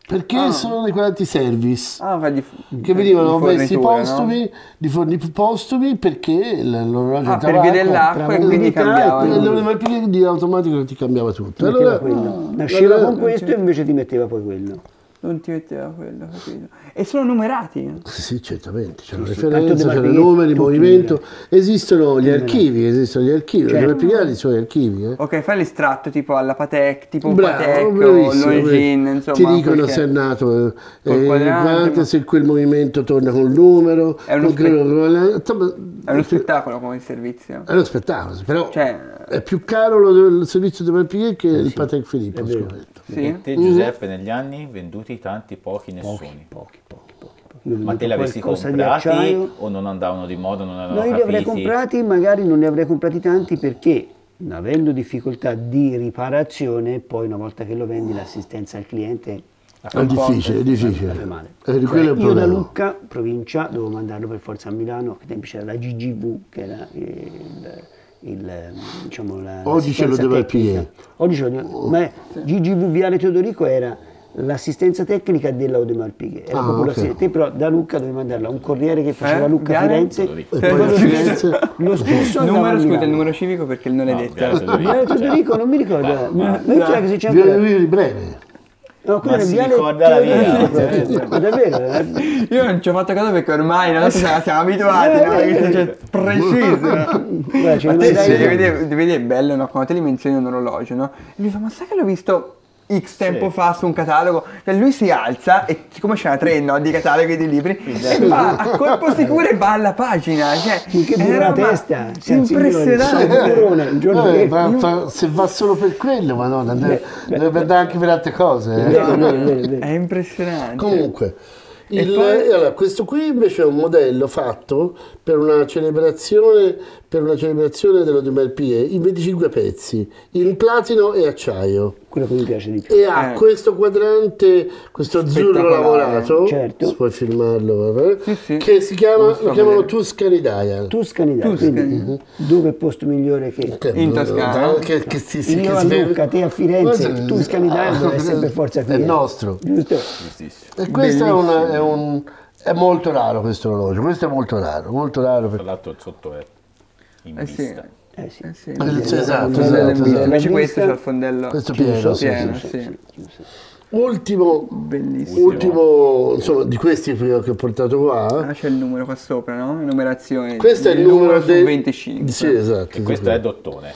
Perché Ah. sono dei quadranti service Ah, va di, che venivano di messi fornitura, postumi, no? di forni postumi perché l'orologio Ah, per tabacco, via dell'acqua e tra quindi umidità e cambiavano. quindi- e il più di automatico non ti cambiava tutto. metteva Allora, quello. Nasceva allora- con questo e invece ti metteva poi quello. Non ti metteva quello, capito? E sono numerati. Sì, sì, certamente, c'è una Sì, sì, referenza, tanto c'è De i Martini, numeri, tutti movimento, esistono gli archivi, esistono gli archivi, Certo. per pigliare i suoi archivi. Eh. Ok, fai l'estratto tipo alla Patek, tipo Bravo, Patek o bravissimo, Longines, bravi. insomma. Ti dicono perché- se è nato eh, Col eh, quadrante, quante, ma- se quel movimento torna col numero, È uno con spe- quello- insomma, È uno spettacolo come servizio. è uno spettacolo, però Cioè, è più caro lo- il servizio di Malpied che il Patek Philippe, ho vero. scoperto. sì. E te Giuseppe negli anni venduti tanti, pochi, nessuni. Pochi, pochi, pochi. pochi. Io ho Ma te venduto li avessi qualcosa di comprati acciaio. o non andavano di moda, non erano No, io li capiti? avrei comprati, magari non ne avrei comprati tanti perché, avendo difficoltà di riparazione, poi una volta che lo vendi l'assistenza al cliente È difficile, è la difficile. fa male. Eh, di Cioè, quello è il io da problema. Lucca, provincia, dovevo mandarlo per forza a Milano, a che tempi c'era la G G V, che era il, il, diciamo, la Oggi ce lo l'assistenza deve tecnica. Malpied. Oggi ce lo deve, ma è G G V Viale Teodorico era l'assistenza tecnica della Audemars Piguet, era Ah, proprio ok. l'assistenza. Te però da Lucca dovevi mandarla a un corriere che faceva Eh? Lucca Viale? Firenze, E poi da Firenze- lo stesso andava Numero, a scusa, il Milano. numero civico perché non l'hai No, detto. Viale Teodorico. Viale Teodorico non mi ricordo, Ah, ma ah, ma io c'era che si c'è Via ancora. Via di Breve. No, quello Ma era si Viale ricorda la Teodorico. via? Ma davvero? eh? Io non ci ho fatto caso perché ormai no, siamo, siamo abituati, no? Che c'è preciso. Guarda, ce Ma ne te mandai devi uno. vedere, devi vedere, è bello, no? Quando te li menzioni un orologio, no? E lui fa, ma sai che l'ho visto X tempo Sì. fa su un catalogo? Cioè lui si alza e siccome c'era tre, no? Di cataloghi di libri, e va a colpo sicuro e va alla pagina. Cioè, Finché è dura una la roba testa, signori, impressionante. il Corona, il giorno Eh, che- fa- fa- se va solo per quello, madonna, deve, deve andare anche per altre cose. eh. Vero, vero, vero, vero. È impressionante. Comunque, E il- poi- allora, questo qui invece è un modello fatto per una celebrazione, per una celebrazione dell'Audemars Piguet in venticinque pezzi, in platino e acciaio. quello che mi piace di più. E ha Eh. questo quadrante, questo azzurro Spettacolare. lavorato, Certo. se puoi filmarlo, vabbè, Sì, sì. che si chiama, Lo sto lo chiamano vedendo. Tuscany Dial. Tuscany, dai, Tuscany. quindi dove è posto migliore che Che- In Toscana. Che, che si, si- io che a si- Lucca, te a Firenze, Questo- Tuscany Dial ah, deve essere per forza qui. È eh. nostro. Giusto? Giustissimo. E questo è, una- è un... È molto raro questo orologio, questo è molto raro, molto raro Tra perché... l'altro il sotto è in Eh sì. vista. Eh sì. Eh sì. Eh, sì, esatto, Fondello esatto, in vista. esatto. Invece questo Vista. c'ha il fondello Questo Chiuso, pieno, sì, pieno, sì. sì. Chiuso. Ultimo, Bellissimo. ultimo, insomma, di questi che ho portato qua, Ah, c'è il numero qua sopra, no? Numerazione. questo è il numero su del... venticinque. Sì, esatto. E questo è dottone.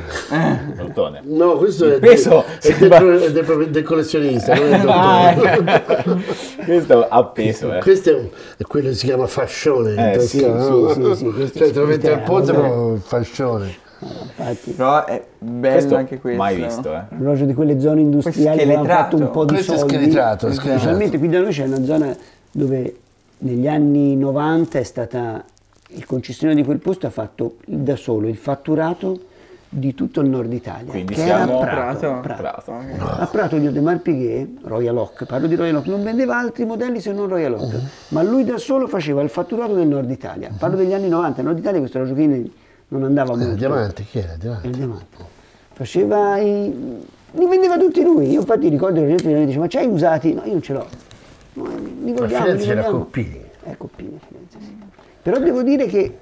Dottone. No, questo è, peso del, è, sembra- del, è del, del collezionista, non è del Ah, dottore. questo ha peso, eh. Questo è, un- è quello che si chiama fascione in Eh, sì, toscano, sì, no? sì, sì, questo Cioè è te lo metti al scrittero, pozzo vabbè. però fascione. Infatti, Però è bello Questo anche questo. mai visto, eh. un orologio di quelle zone industriali che hanno scheletrato. fatto un po' di Questo è soldi. scheletrato, è scheletrato. Specialmente qui da noi c'è una zona dove negli anni novanta è stata, il concessionario di quel posto ha fatto da solo il fatturato di tutto il nord Italia. Quindi che siamo- era Prato. Prato? Prato. Prato. Ok. A Prato gli Audemars Piguet, Royal Oak, parlo di Royal Oak, non vendeva altri modelli se non Royal Oak, ma lui da solo faceva il fatturato del nord Italia. Parlo degli anni novanta, il nord Italia questo orologio qui non andava Eh, molto. diamante, chi era? Diamante. Il diamante. Faceva i... li vendeva tutti lui. Io infatti ricordo che la gente mi dice ma c'hai usati? No, io non ce l'ho. No, li A vogliamo, Firenze li c'era vogliamo. Coppini. Eh, Coppini, a Firenze, sì. Però devo dire che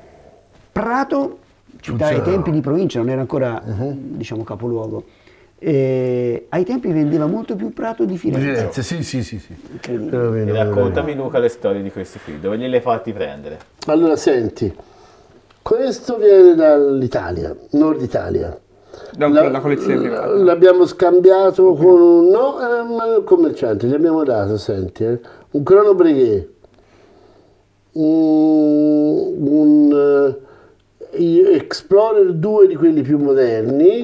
Prato, città ai Funzionava. tempi di provincia, non era ancora diciamo capoluogo, eh, ai tempi vendeva molto più Prato di Di Firenze. Firenze, sì, sì, sì, sì. Incredibile. Però E meno- raccontami Luca le storie di questi qui, dove gliele hai fatti prendere? Allora senti, questo viene dall'Italia, Nord Italia. Da un- La- la collezione privata. L'abbiamo scambiato con un, no, era un commerciante, gli abbiamo dato, senti, eh, un Chrono Breguet, un, un eh, Explorer due di quelli più moderni,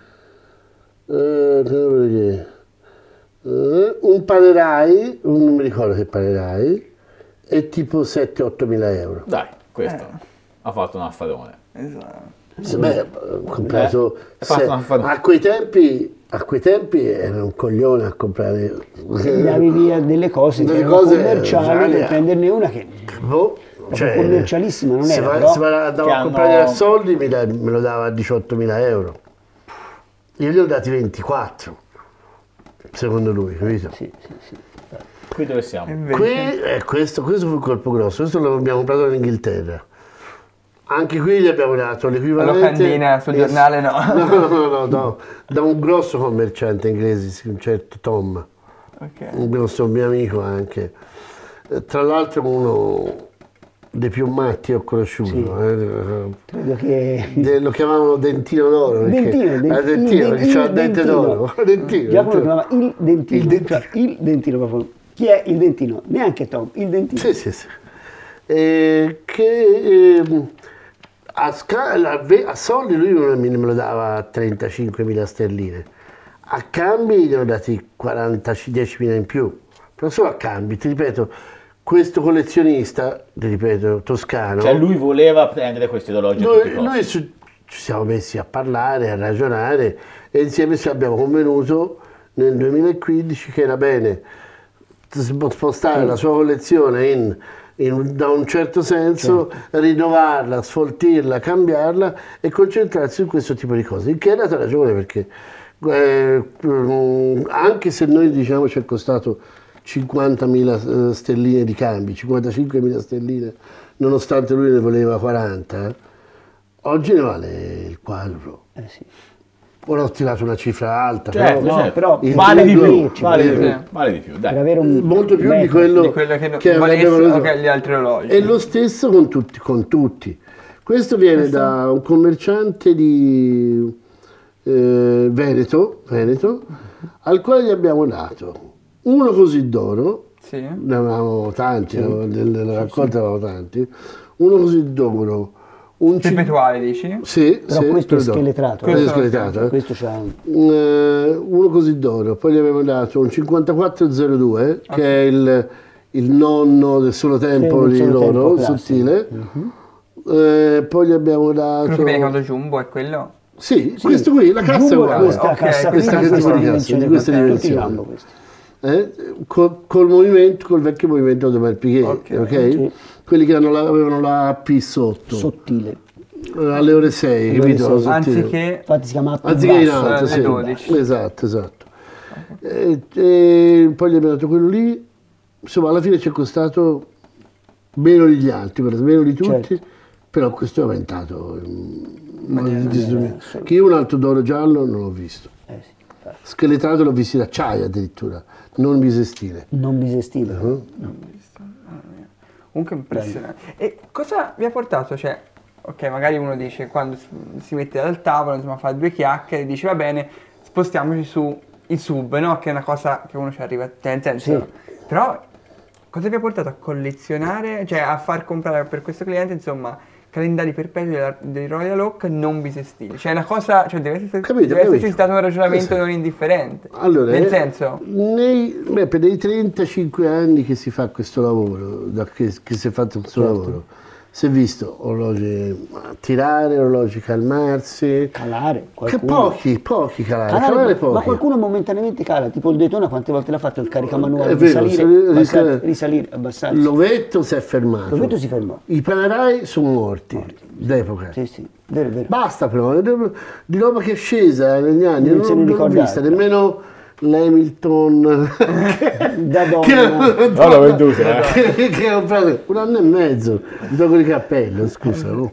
eh, Chrono Breguet, eh, un Panerai, non mi ricordo che Panerai, e tipo sette otto mila euro. Dai, questo ha fatto un affarone. Esatto. Se beh, ho comprato Eh, hai fatto se- una fan- a quei tempi a quei tempi era un coglione a comprare Andavi via delle cose Delle che erano cose commerciali usate. per prenderne una che boh, cioè, commercialissima non se era, va- però- se va- andavo che a comprare hanno- a soldi mi, da- me lo dava a diciottomila euro, io gli ho dati ventiquattro. secondo lui, capito? Sì, sì, sì. Qui dove siamo? Invece- Qui, eh, questo, questo fu un colpo grosso, questo lo abbiamo comprato in Inghilterra. Anche qui gli abbiamo dato La l'equivalente... locandina sul Yes. giornale no. No, no, no, no, no, da un grosso commerciante inglese, un certo Tom, Ok. un grosso mio amico anche. Eh, Tra l'altro uno dei più matti che ho conosciuto. eh. Credo che... De- lo chiamavano Dentino d'oro. perché- Dentino, eh, dent- Dentino, il- che c'ha il dente dentino. d'oro. Dentino, Giacomo lo dentino. chiamava il dentino. Il dentino. Cioè, il dentino proprio. Chi è il dentino? Neanche Tom, il dentino. Sì, sì, sì. Eh, che ehm, a, scala, a soldi lui non me lo dava a trentacinquemila sterline, a cambi gli ho dati diecimila in più, però solo a cambi, ti ripeto, questo collezionista, ti ripeto, toscano, Cioè lui voleva prendere questo orologio a tutti i noi, costi. noi su- ci siamo messi a parlare, a ragionare e insieme ci abbiamo convenuto nel duemilaquindici che era bene spostare la sua collezione in, in- da un certo senso, rinnovarla, sfoltirla, cambiarla e concentrarsi su questo tipo di cose. Il che è dato ragione perché eh, mm, anche se noi diciamo ci è costato cinquantamila eh, sterline di cambi, cinquantacinquemila sterline, nonostante lui ne voleva quaranta, oggi ne vale il quadruplo. Eh sì. Ora ho tirato una cifra alta, Certo, però no, certo. però il vale di triplo, più, vale di sì. più, vale di più, dai. Per avere un molto più beh, di quello, Di quello che, che valesse avrebbero ok, gli altri orologi. E lo stesso con tutti, con tutti. Questo viene da un commerciante di eh, Veneto, Veneto, al quale gli abbiamo dato uno così d'oro, Sì. ne avevamo tanti, avevamo- nella raccolta avevamo tanti, uno così d'oro, un cin- Perpetuale, dici? sì, Però sì, questo è perdona. scheletrato. Questo è Questo- scheletrato, eh. Questo c'ha un... Eh, uno così d'oro, poi gli abbiamo dato un cinquantaquattro zero due che è il, il nonno del solo tempo Sì, del di solo tempo loro, classico. sottile. Eh, poi gli abbiamo Quello dato che viene chiamato Jumbo è quello? sì, questo qui, la cassa è Jumbo, uguale. Questa Ok, cassa questa qui, categoria questa di cassa, dimensione, di queste tutti dimensioni. Jumbo questi. Eh, col, col movimento, col vecchio movimento Audemars Piguet, Ok, ok? sì. Quelli che hanno la- avevano la P sotto, Sottile. eh, alle ore sei, Alle ore capito? sei. Sottile. Anziché Infatti si chiama più Anziché in basso. alto, alle sì. dodici. Esatto, esatto. E, e poi gli abbiamo dato quello lì, insomma alla fine ci è costato meno degli altri, guarda, meno di tutti, Certo. però questo è aumentato. mm, maniera di- assurda. Che io un altro d'oro giallo non l'ho visto. Eh sì, infatti. Scheletrato l'ho visto d'acciaio addirittura, non bisestile. Non bisestile. Uh-huh. Comunque impressionante. E cosa vi ha portato? Cioè, ok, magari uno dice quando si- si mette al tavolo, insomma, fa due chiacchiere, dice va bene, spostiamoci su il sub, no? Che è una cosa che uno ci arriva, cioè, nel senso. Però cosa vi ha portato a collezionare, cioè a far comprare per questo cliente, insomma, calendari perpetui della- dei Royal Oak non bisestili? Cioè, è una cosa, cioè deve, essere, Capito, deve esserci capito. stato un ragionamento Esatto. non indifferente. Allora, nel eh, senso, nei, beh, per dei trentacinque anni che si fa questo lavoro, da che, che si è fatto questo Certo. lavoro, si è visto orologi tirare, orologi calmarsi, Calare, che qualcuno. pochi, pochi calare, Calare, calare ma pochi. qualcuno momentaneamente cala, tipo il Daytona quante volte l'ha fatto il caricamanuale? È vero, risalire, sali- abbassa- risal- risalire, abbassarsi. L'ovetto si è fermato. L'ovetto si fermò. I panerai sono morti, d'epoca. Sì, sì, vero, vero. Basta però, di roba che è scesa negli anni, Non non, se ne non l'ho ricorda vista, altro. nemmeno l'Hamilton Da che, donna. No, l'ho venduta, eh. che, che ho preso un anno e mezzo di gioco di cappello, scusa. No?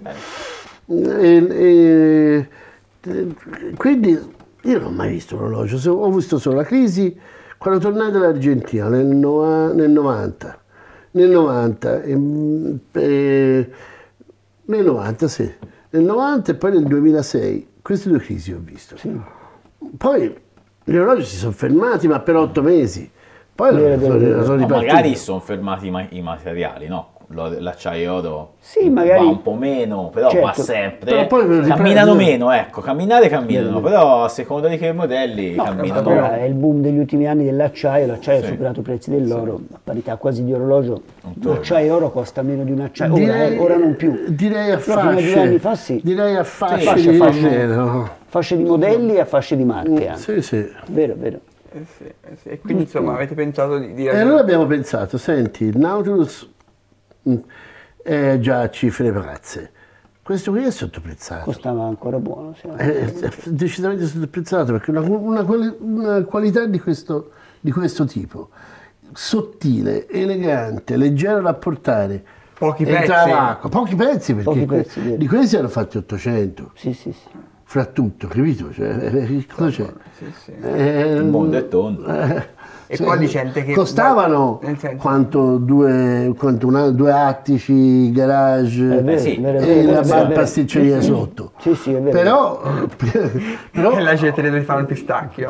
E, e- e- quindi io non ho mai visto un orologio, se- ho visto solo la crisi quando tornai dall'Argentina nel, nova- nel novanta. Nel novanta, e- e- nel novanta sì, nel novanta e poi nel duemilasei, queste due crisi ho visto. Poi gli orologi si sono fermati, ma per otto mesi. Poi Vero, sono, vero, vero. sono Ma ripartiti. magari sono fermati i ma- i materiali, no? Lo- L'acciaio oro Sì, magari- va un po' meno, però Certo. va sempre. Però poi per camminano riprendere- meno, ecco, camminare camminano, però a seconda di che modelli camminano. Però è il boom degli ultimi anni dell'acciaio, l'acciaio Sì. ha superato i prezzi dell'oro, a parità quasi di orologio, torna. l'acciaio oro costa meno di un acciaio, ora, Direi, eh, ora non più. Direi a Però fino a due fasce. anni fa sì. Direi a fasce Fasce, di fasce. nero. Fasce di modelli e a fasce di marche anche. Sì, sì. Vero, vero. eh sì, eh sì. E quindi insomma avete pensato di, di E allora abbiamo pensato, senti, il Nautilus mm, è già a cifre pazze, Questo qui è sottoprezzato. Costava ancora buono. Sì. È, è decisamente sottoprezzato perché una, una, quali- una qualità di questo, di questo tipo, sottile, elegante, leggero da portare, Pochi entra pezzi. l'acqua, pochi pezzi perché Pochi que- pezzi, vero. di questi hanno fatti ottocento, Sì, sì, sì. fra tutto, capito? Cioè, eh, cosa c'è? Sì, sì. Eh, Il mondo è tondo. eh, E poi di gente che... costavano nel senso- quanto due, quanto una- due attici, garage È vero, sì. è vero, è e vero, la è vero, è vero. pasticceria sotto. Sì, sì, è vero. Però, però, E la gente deve fare un pistacchio.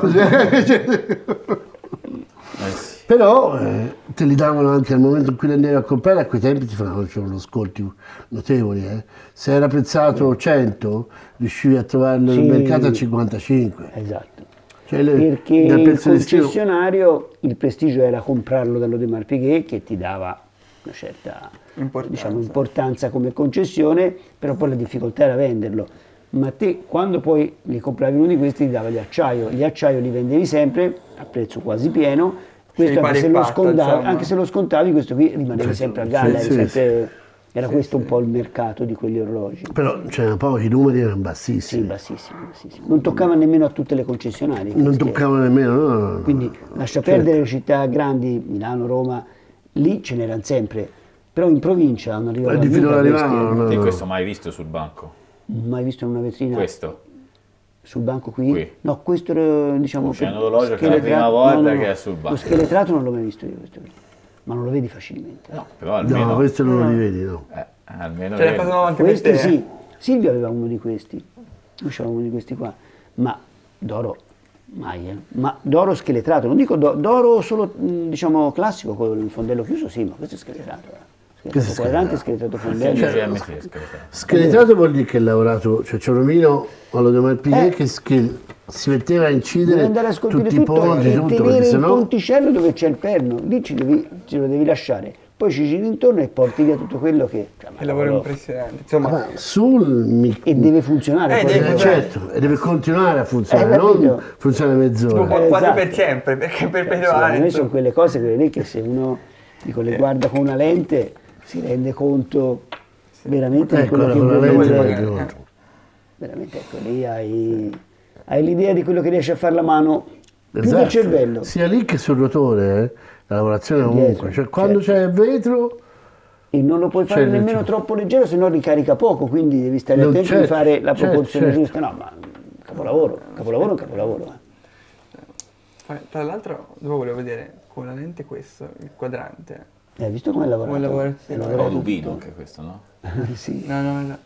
però eh, te li davano anche al momento in cui li andavi a comprare, a quei tempi ti facevano sconti notevoli. Eh. Se era prezzato cento, riuscivi a trovarlo Sì. in mercato a cinquantacinque. Esatto. Cioè, le- Perché dal il prezzo di stiro- concessionario, il prestigio era comprarlo dall'Audemars Piguet, che ti dava una certa Importanza. diciamo, importanza come concessione, però poi la difficoltà era venderlo. Ma te, quando poi li compravi uno di questi, ti dava gli acciaio. Gli acciaio li vendevi sempre a prezzo quasi pieno. Questo, Sì, anche, se pari lo patta, scontavi, insomma. anche se lo scontavi, questo qui rimaneva sempre a galla. sì, eri sì, sempre- era questo un po' il mercato di quegli orologi. Però c'erano pochi, i numeri erano Sì, bassissimi. bassissimo, bassissimo. Non toccava nemmeno a tutte le concessionarie. Non questi- toccavano nemmeno, no, no, no. Quindi lascia perdere le città grandi, Milano, Roma, lì ce n'erano sempre, però in provincia hanno arrivato Eh, di fino mica arrivavano, questi- no, E no. questo mai visto sul banco? mai visto in una vetrina Questo? sul banco qui? Qui. No, questo era, diciamo, C'è un per- orologio che è la prima scheletrato- volta che è sul banco. Lo scheletrato non l'ho mai visto io, questo qui. Ma non lo vedi facilmente. No, però almeno... No, questo non lo rivedi, no. eh, almeno Ce ne vedi. facevamo anche per Questi te. sì, Silvio aveva uno di questi, io c'avevo uno di questi qua, ma d'oro mai, eh. Ma d'oro scheletrato, non dico do- d'oro solo mh, diciamo classico con il fondello chiuso, sì, ma questo è scheletrato. eh. Questo è Scheletrato quadrante, scheletrato Sì, fondello. G M T è scritto. Scheletrato vuol dire che ha lavorato, cioè c'è un omino all'Audemars Piguet Eh. che, che si metteva a incidere Devi andare a scolpire tutti i tutto ponti, e tutto, tenere perché il sennò... ponticello dove c'è il perno, lì ci, devi, ce lo devi lasciare, poi ci giri intorno e porti via tutto quello che... cioè, ma Che lavoro lavoro- impressionante. Insomma, Ma sul mic- E deve funzionare. Eh, poi, deve eh, poi- certo, e deve continuare a funzionare, Hai capito? non funziona mezz'ora. tipo, Eh, quasi esatto. per sempre, perché Secondo perpetuare. me sono insomma. quelle cose, quelle lì che se uno dico, le guarda con una lente si rende conto veramente di Ecco, quello che con la vuole lente dire. è conto. Veramente, ecco, lì hai, hai l'idea di quello che riesce a fare la mano più Esatto. del cervello. Sia lì che sul rotore, eh, la lavorazione è ovunque. Dietro, Cioè, quando certo. c'è il vetro, E non lo puoi fare C'è il- nemmeno c'è- troppo leggero, se no ricarica poco, quindi devi stare Non attento di certo, fare la certo, proporzione certo. giusta. No, ma capolavoro, capolavoro è un capolavoro. eh. Fa- Tra l'altro, dopo volevo vedere con la lente questo, il quadrante. Hai visto come è lavorato? Come lavora- sì, È no, lavorato Però Lubino tutto. anche questo, no? Sì. No, no, no.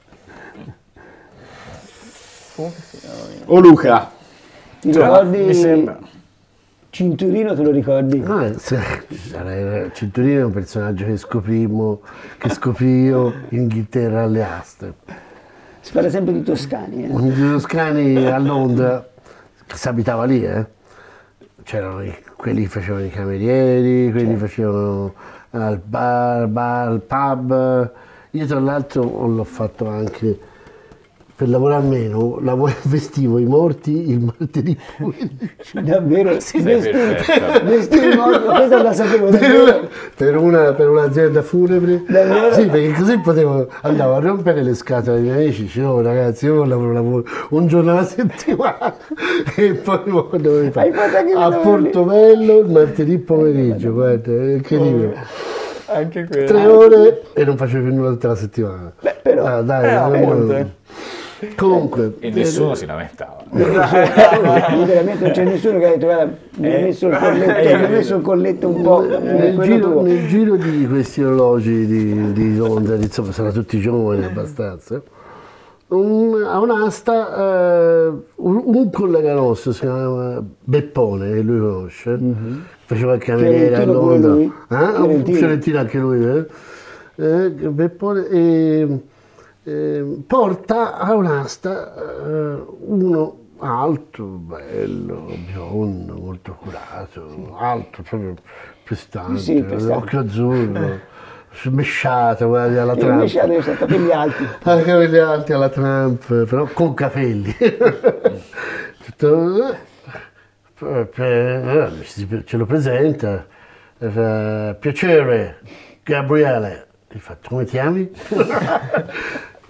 Comunque sì, no, no. O Luca! Ti Cioè, ricordi mi sembra. Cinturino, te lo ricordi? ah, se- era- Cinturino è un personaggio che scoprimmo, che scoprì io in Inghilterra alle aste. Si parla sempre di toscani, eh? I toscani a Londra, che si abitava lì, eh? C'erano i- quelli che facevano i camerieri, quelli che facevano al bar, bar, al pub. Io tra l'altro l'ho fatto anche per lavorare meno, lav- vestivo i morti il martedì pomeriggio. Davvero? Sei Vestiti- perfetto. vestiti morti, questa non la sapevo davvero. per, una, per un'azienda funebre. Davvero? Sì, perché così potevo andavo a rompere le scatole ai miei amici, dicevo, "No, ragazzi, io lavoro, lavoro un giorno alla settimana e poi dovevo Hai fare fatto anche a i Portobello il martedì pomeriggio, guarda, è incredibile. Anche quello. Tre ore e non facevo più nulla tutta la settimana. Beh, però- Ah, dai, Eh, non- appunto. Comunque, E nessuno si lamentava. Io veramente non c'è nessuno che ha detto guarda, mi ha messo il colletto, mi ha messo il colletto un po' come nel quello giro, tuo. nel giro di questi orologi di, di Londra, insomma, saranno tutti giovani abbastanza, un- a un'asta eh, un, un collega nostro si chiama Beppone, che lui conosce, faceva il cameriere a Fiorentino pure Londra. lui? Eh? Fiorentino. Fiorentino anche lui, eh? Eh, Beppone, e, eh, porta a un'asta eh, uno alto, bello, biondo, molto curato, alto, proprio prestante, Sì, prestante. occhio azzurro, smesciato, guarda, alla Io Trump. invece adesso ho capelli alti. Anche capelli alti alla Trump, però con capelli. Tutto, eh, per- eh, ce lo presenta, e fa, piacere, Gabriele. Gli fa, come ti chiami?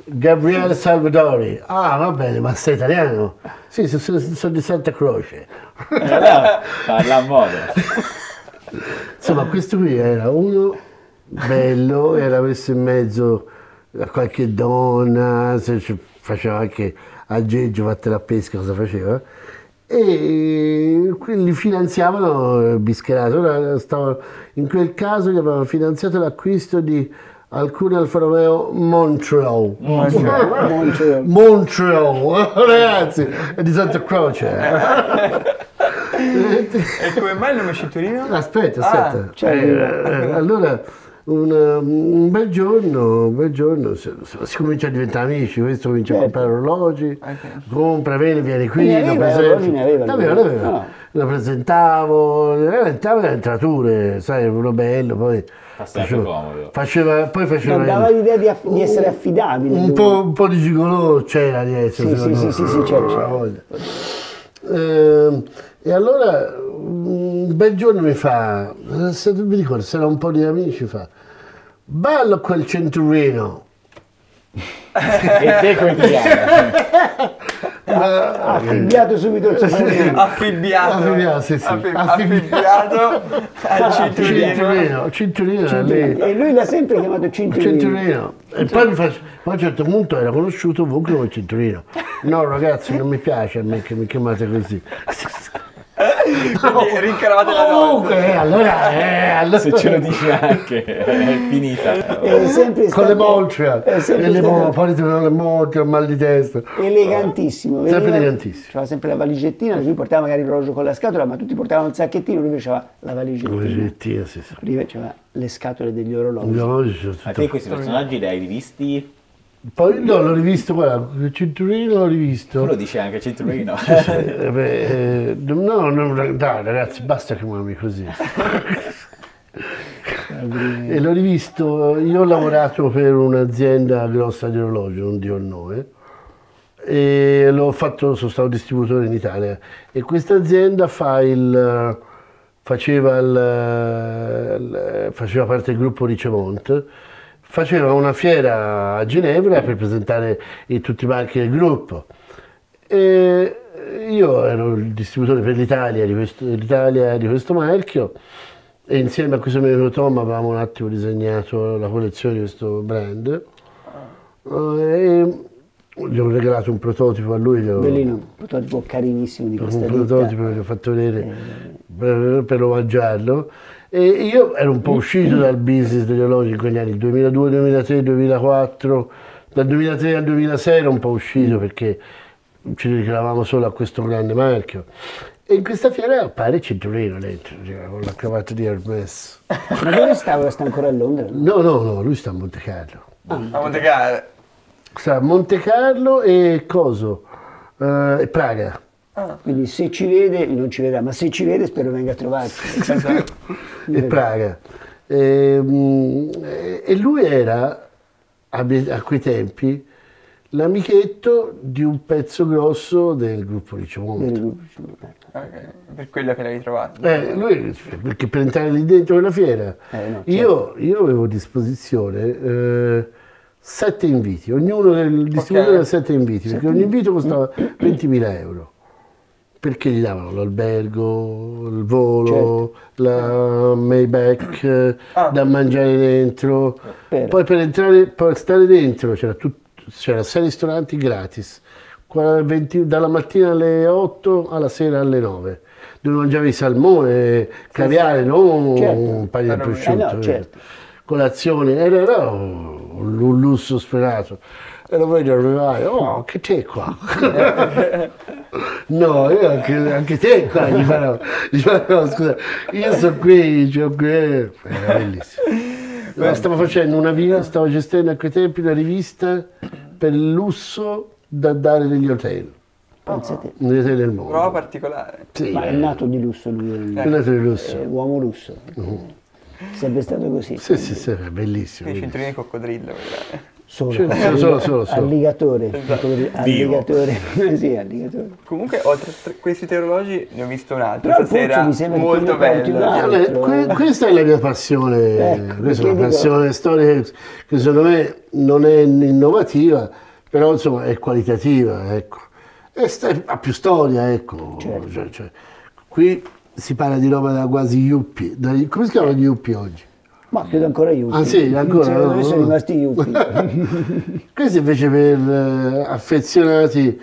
Gabriele Salvadori. Ah, va bene, ma sei italiano? Sì, sono, sono di Santa Croce. E allora parla a modo. Insomma, questo qui era uno bello, era messo in mezzo a qualche donna, se ci faceva anche aggeggio, fatte la pesca, cosa faceva? E li finanziavano bischerato. Ora stavo, in quel caso gli avevano finanziato l'acquisto di alcune Alfa Romeo Montreal. Montreal. Montreal. Montreal, ragazzi, è di Santa Croce. E come mai il nome Cinturino? Aspetta, aspetta. Ah, cioè, Eh, allora, un, un bel giorno, un bel giorno si, si comincia a diventare amici, questo comincia a comprare orologi, Ok. compra, viene, viene qui, Ne lo aveva, presento. orologi ne aveva, L'aveva, lui. l'aveva. Ah. Lo presentavo, diventava entrature, sai, uno bello, poi Fa sempre comodo. faceva, poi faceva Non dava l'idea di, aff- di essere affidabile. un lui. po', un po' di gigolò c'era dietro. Sì, secondo sì, me. sì, sì, sì, c'era, c'era. Una voglia. Ehm, e allora un bel giorno mi fa, se mi ricordo, se era un po' di amici, fa, ballo quel centurino. E te come ti chiami? Ha affibbiato subito il suo fratello. Affibbiato. Affibbiato, sì, sì. Affib- Affibbiato. affibbiato al cinturino. Cinturino, cinturino, era lì. E lui l'ha sempre chiamato Cinturino. Cinturino. E poi, mi face- poi a un certo punto era conosciuto ovunque come cinturino. No ragazzi, non mi piace a me che mi chiamate così. Quindi rincaravate la donna. Comunque, allora, eh, allora Se ce lo dici anche, è finita. È sempre con le stato- Montreal, è sempre e le stato mo- poi ritornano le Montreal, mal di testa. elegantissimo. Sempre veniva- elegantissimo. C'aveva sempre la valigettina, lui portava magari l'orologio con la scatola, ma tutti portavano il sacchettino, lui invece aveva la valigettina. Valigettina, sì, sì. Prima c'aveva le scatole degli Gli orologi. orologi sono Ma tutto- te questi personaggi li hai rivisti? Poi no, l'ho rivisto, guarda, il cinturino l'ho rivisto. Tu lo dici anche Cinturino. Eh, beh, eh, no, no, dai ragazzi, basta chiamarmi così. E l'ho rivisto, io ho lavorato per un'azienda grossa di orologi, non dirò il nome, e l'ho fatto, sono stato distributore in Italia, e questa azienda fa il, faceva, il, il- faceva parte del gruppo Richemont, faceva una fiera a Ginevra per presentare i- tutti i marchi del gruppo. E io ero il distributore per l'Italia di questo, l'Italia di questo marchio, e insieme a questo mio amico Tom avevamo un attimo disegnato la collezione di questo brand. Eh, e gli ho regalato un prototipo a lui, gli ho- Bellino, un prototipo carinissimo di questa un ditta. prototipo che gli ho fatto vedere per, per omaggiarlo. E io ero un po' uscito dal business degli orologi in quegli anni, duemiladue, duemilatré, duemilaquattro, dal duemilatré al duemilasei ero un po' uscito perché ci dedicavamo solo a questo grande marchio. E in questa fiera appare Cinturino dentro, cioè, con la cravatta di Hermes. Ma dove sta ora? Sta ancora a Londra? No, no, no, lui sta a Monte Carlo. A Monte Carlo. Sta a Monte Carlo e coso? Eh, e Praga. Quindi se ci vede, non ci vedrà, ma se ci vede spero venga a trovarci. E Praga. E, mm, e lui era, a, a quei tempi, l'amichetto di un pezzo grosso del gruppo Richemont. Ok, per quello che l'avevi trovato. Eh, lui, perché per entrare lì dentro quella fiera, Eh, no, io, io avevo a disposizione eh, sette inviti, ognuno del distributore aveva sette inviti, perché ogni invito costava ventimila euro. Perché gli davano l'albergo, il volo, la Maybach, eh, Ah. da mangiare dentro. Per- Poi per entrare, per stare dentro c'era, tut- c'era sei ristoranti gratis, qua- venti dalla mattina alle otto alla sera alle nove, dove mangiavi salmone, caviale, non Certo. un paio di Eh, no, prosciutto. eh, certo. Colazione, era, era un un lusso sfrenato. E lo vedo arrivare, oh, anche te qua. No, io anche, anche te qua gli farò, gli farò, scusa, io sono qui, cioè, qui, era bellissimo. No, stavo facendo una vi- stavo gestendo a quei tempi una rivista per il lusso da dare negli hotel, Pensa te. negli hotel del mondo. Prova particolare. Sì, Ma è è nato di lusso lui, è un hotel di lusso. uomo lusso. Sempre stato così. Sì, sì, sì, è bellissimo. I bellissimo. cinturini di coccodrillo, vedrai. Solo, Cioè, alliga- solo, solo, solo. alligatore, Esatto. alligatore, sì, alligatore. Comunque, oltre a questi tre orologi, ne ho visto un altro Però il stasera, Pozzo mi sembra che molto tu ne porti un bello. altro. Allora, que- questa è la mia passione, Ecco, questa è una perché dico- passione storica che secondo me non è innovativa, però insomma è qualitativa, ecco. E sta- ha più storia, ecco. Certo. Cioè, cioè, qui si parla di roba da quasi yuppie. dai- come si chiamano gli yuppie oggi? Ma credo ancora Yuppie. Ah sì, ancora, Secondo me no? sono rimasti Yuppie. Questo invece per eh, affezionati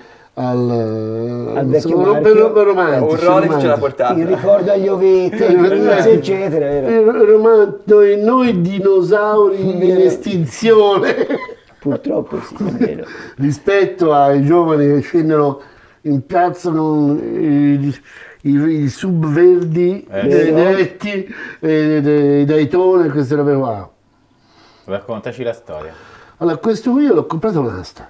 al, Al vecchio insomma, marchio. per romantici, Un Rolex ce l'ha romantici. portato. Il ricordo agli ovetti, Eh, Prince, eccetera, vero? Eh, roman- noi, noi dinosauri in Vero. estinzione Purtroppo sì, è vero. rispetto ai giovani che scendono in piazza con i, i, i sub verdi, Eh, dei sì. netti, e dei Daytona e queste robe qua. Raccontaci la storia. Allora, questo qui io l'ho comprato all'asta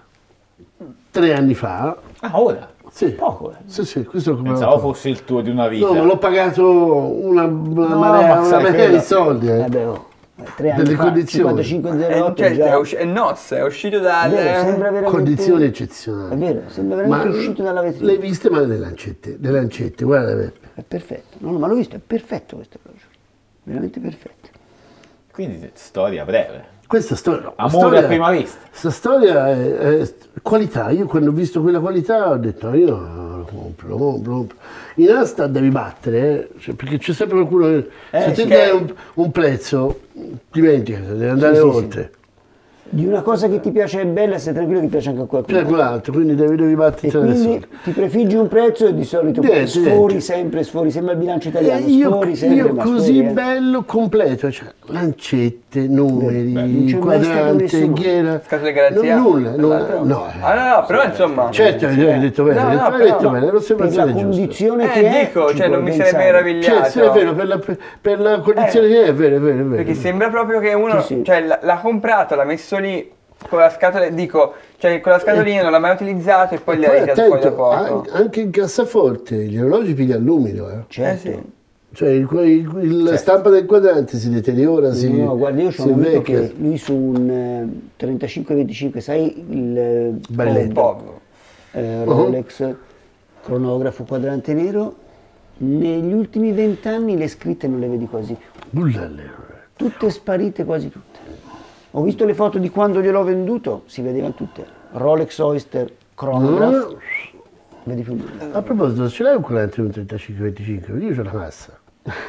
tre anni fa. Ah, ora? Sì, Poco, eh. sì, sì, questo l'ho comprato. Pensavo fosse il tuo di una vita. No, ma l'ho pagato una, una No, marea, ma una sai, marea di quello- soldi. Eh. Vabbè, oh, eh, tre anni Delle fa, condizioni. cinquantacinque Eh, zero otto cioè, già. è, usci- è Noss, è uscito dal... Vero, sembra veramente... Condizioni È eccezionali. vero, sembra veramente Ma uscito dalla vetrina. le hai viste ma le lancette, le lancette, guarda Beppe. È perfetto. No, no, ma l'ho visto, è perfetto questo orologio. Veramente perfetto. Quindi storia breve. Questa storia, no, Amore storia- a prima vista. Questa storia è, è qualità. Io quando ho visto quella qualità ho detto io lo compro, lo compro, lo compro. In asta devi battere, eh, cioè, perché c'è sempre qualcuno che Eh, se ti sì. dai un, un prezzo, dimentica, devi andare sì, sì. oltre. Di una cosa che ti piace è bella, stai tranquillo che piace anche a qualcuno. C'è quell'altro, quindi devi, devi E batterti adesso. quindi ti prefiggi un prezzo e di solito Niente, sfori niente. sempre, sfori, sembra il bilancio Eh, italiano, io, sfori sempre, io ma così sfori, eh. bello, completo, cioè lancette, numeri, Beh, non c'è mai stato quadrante, nessuno. ghiera. Scatole di garanzia? No, nulla, nulla, Esatto. no. Ah, no, no, però insomma... Certo, hai detto bene, No, hai no, detto, hai però- detto bene, Per la l'osservazione è giusta. condizione che Eh, è, dico, ci cioè non puoi mi sarei pensare. meravigliato. Cioè, sì, è vero, per la, per la condizione che è, è vero, è vero, è vero. Perché sembra proprio che uno, Sì, sì. cioè l- l'ha comprato, l'ha messo lì con la scatola, dico, cioè con la scatolina non l'ha mai utilizzato e poi E li poi ha ritirato fuori da attento, poco. an- anche in cassaforte gli orologi pigliano alluminio, eh. Certo. Eh, sì. Cioè il, il- il- la stampa del quadrante si deteriora, si, No, no, guarda, io ho si un amico invecchia. che lui su un eh, trentacinque venticinque, sai il eh, Barilletto. Pod, Poco. eh, Uh-huh. Rolex, cronografo quadrante nero, negli ultimi vent'anni le scritte non le vedi quasi più. Bullale. Tutte sparite quasi tutte. Ho visto le foto di quando gliel'ho venduto, si vedevano tutte. Rolex Oyster Chronograph, vedi più nulla. A proposito, ce l'hai un quaranta un trentacinque venticinque? Io c'ho la massa.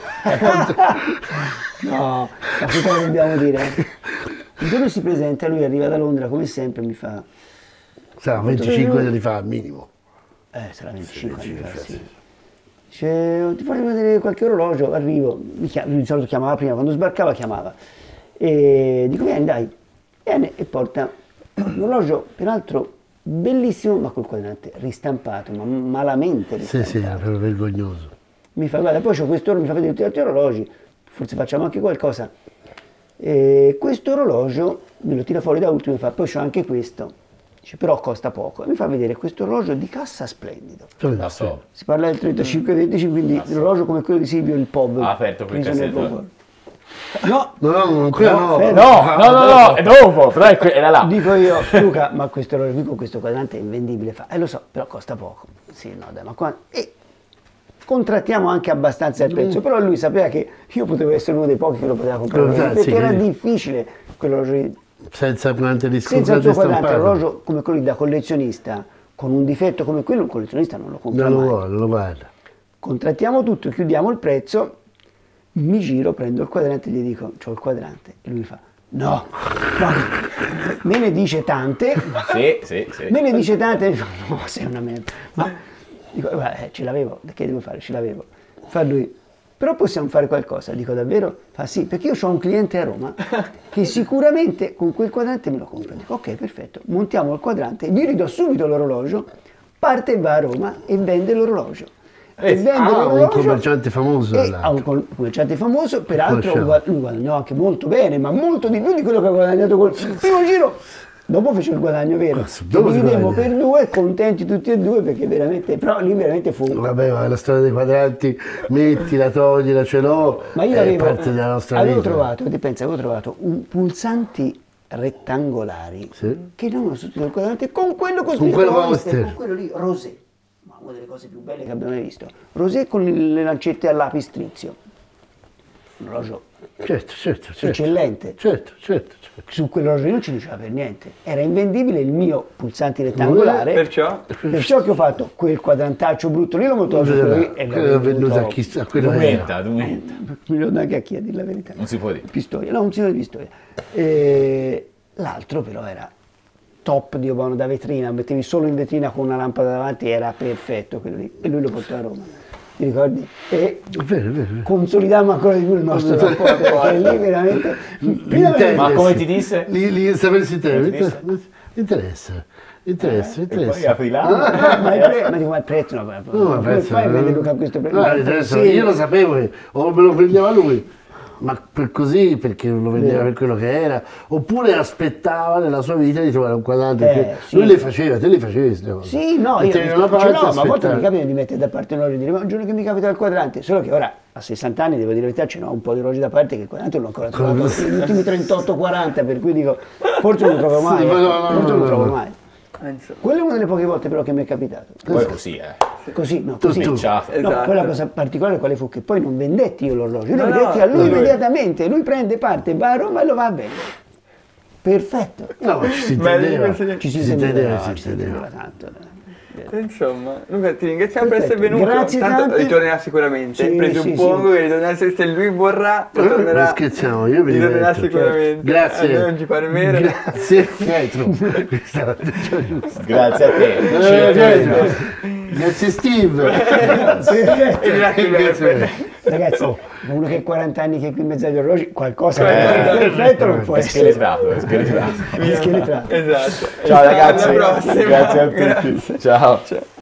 No, ma cosa lo dobbiamo dire? Il giorno si presenta, lui arriva da Londra come sempre, mi fa... Sa, venticinque anni fa al minimo. Eh, sarà venticinque anni fa, sì. Dice, ti voglio vedere qualche orologio, arrivo, mi chiama, lui di solito chiamava prima, quando sbarcava chiamava. E dico, vieni dai, viene e porta un orologio, peraltro bellissimo, ma col quadrante ristampato, ma malamente Sì, ristampato. sì, era proprio vergognoso. Mi fa, guarda, poi c'ho questo orologio, mi fa vedere tutti gli altri orologi, forse facciamo anche qualcosa. E questo orologio, me lo tira fuori da ultimo e fa, poi c'ho anche questo. Dice, però costa poco. E mi fa vedere questo orologio di cassa splendido. La so. Si parla del trentacinque venticinque, quindi un orologio come quello di Silvio, il P O V. Ha aperto quel preso nel cassetto. P O V. No, No, no, ancora no. fermo. No, no, no, no, è dopo, però è que- era là. dico io, Luca, ma questo orologio qui con questo quadrante è invendibile. Fa, eh lo so, però costa poco. Sì, no, dai, ma qua... E contrattiamo anche abbastanza il prezzo, però lui sapeva che io potevo essere uno dei pochi che lo poteva comprare, Eh, perché sì, era sì. difficile quell'orologio lì. Senza quante Senza il riscontri suo quadrante, stampate. orologio come quello lì da collezionista, con un difetto come quello, un collezionista non lo compra Non lo mai. vuole, non lo guarda. Contrattiamo tutto, chiudiamo il prezzo, mi giro, prendo il quadrante e gli dico, c'ho il quadrante. E lui mi fa, no, no, me ne dice tante, Sì, sì, sì. me ne dice tante, e mi fa, no, sei una merda. Ma dico, guarda, eh, ce l'avevo, che devo fare? Ce l'avevo. Fa lui, però possiamo fare qualcosa. Dico, davvero? Fa sì, perché io ho un cliente a Roma che sicuramente con quel quadrante me lo compra. Dico, ok, perfetto, montiamo il quadrante, gli ridò subito l'orologio, parte e va a Roma e vende l'orologio. E vende ah, un l'orologio commerciante famoso, e là. ha un com- commerciante famoso, peraltro Conosciamo. gua- lui guadagnò anche molto bene, ma molto di più di quello che ha guadagnato col primo giro. Dopo fece il guadagno vero. Cazzo, dopo si Dividemmo guadagna. per due, contenti tutti e due, perché veramente, però lì veramente fu. Vabbè, ma la storia dei quadranti, mettila, toglila, ce l'ho, Ma io è avevo, parte della nostra avevo vita. trovato, ti pensi, avevo trovato un pulsanti rettangolari Sì. che non hanno sostituito il quadrante con quello costruito quello da con Oyster, Oyster. con quello lì, rosé. Ma una delle cose più belle che abbiamo mai visto. Rosé con le lancette a lapistrizio. Un orologio Certo, certo, certo. eccellente. Certo, certo, certo. Su quell'orologio non ci diceva per niente. Era invendibile il mio pulsante rettangolare. Perciò? Perciò che ho fatto quel quadrantaccio brutto lì, l'ho molto quello lì e Quello l'ho venduto a chi a quello che era. Documenta, documenta. mi lo do anche a chi a dire la verità. Non si può dire. Pistoia, no, un signore di Pistoia. E l'altro però era top Dio buono da vetrina, mettevi solo in vetrina con una lampada davanti, era perfetto quello lì. E lui lo portò a Roma. Ti ricordi? E È vero, è vero. consolidammo ancora di più il nostro rapporto, perché lì veramente... prima L'intendersi. Ma come ti disse? Lì, lì sapersi te, Come ti inter- interessa, interessa, E poi interessa. apri là. ma, il pre- ma dico, ma il prezzo no, ma, No, come penso, fai a eh. venderlo a questo prezzo? No, Ma adesso sì. io lo sapevo che o me lo prendeva lui, ma per così perché lo vendeva Vero. per quello che era, oppure aspettava nella sua vita di trovare un quadrante. Eh, che sì. lui le faceva, te le facevi queste cose. Sì, no, io Mettevi ce una parte, l'ho, ma a volte mi aspettavi. capita di mettere da parte un orologio e dire, ma un giorno che mi capita il quadrante, solo che ora a sessanta anni, devo dire la verità, ce n'ho un po' di orologi da parte che il quadrante non l'ho ancora trovato negli ultimi trentotto quaranta, per cui dico, forse non lo trovo mai, Sì, eh, ma no, no, forse no, non lo no, trovo no. mai. Ah, insomma. Quella è una delle poche volte però che mi è capitato. Poi così, eh. Così, no, Tu, così. tu. Ciao. No, Esatto. poi la cosa particolare quale fu che poi non vendetti io l'orologio, io lo No, vendetti no, a lui lui- immediatamente, lui prende parte, va a Roma e lo va a vendere. Perfetto. No, ma ci si Meglio intendeva, così. Ci si si intendeva, intendeva, no, si ci si intendeva intendeva. tanto. Insomma, Luca, ti ringraziamo per essere Perfetto. venuto. Grazie Tanto tante. ritornerà sicuramente. Sì, Presuppongo sì, che ritornerà, se se lui vorrà, Eh, ritornerà. ma scherziamo, io mi ritornerà diverto. sicuramente. Grazie. A noi non ci pare vero. Grazie Pietro. Questa era giusta. Grazie a te. Eh, Ci Pietro. Grazie Steve. E grazie per Ragazzi, uno che ha quaranta anni che è qui in mezzo agli orologi, qualcosa Eh, perfetto non può È essere. scheletrato, è scheletrato. È scheletrato. Esatto. Ciao ragazzi, Alla prossima. grazie a tutti. Ciao. Ciao.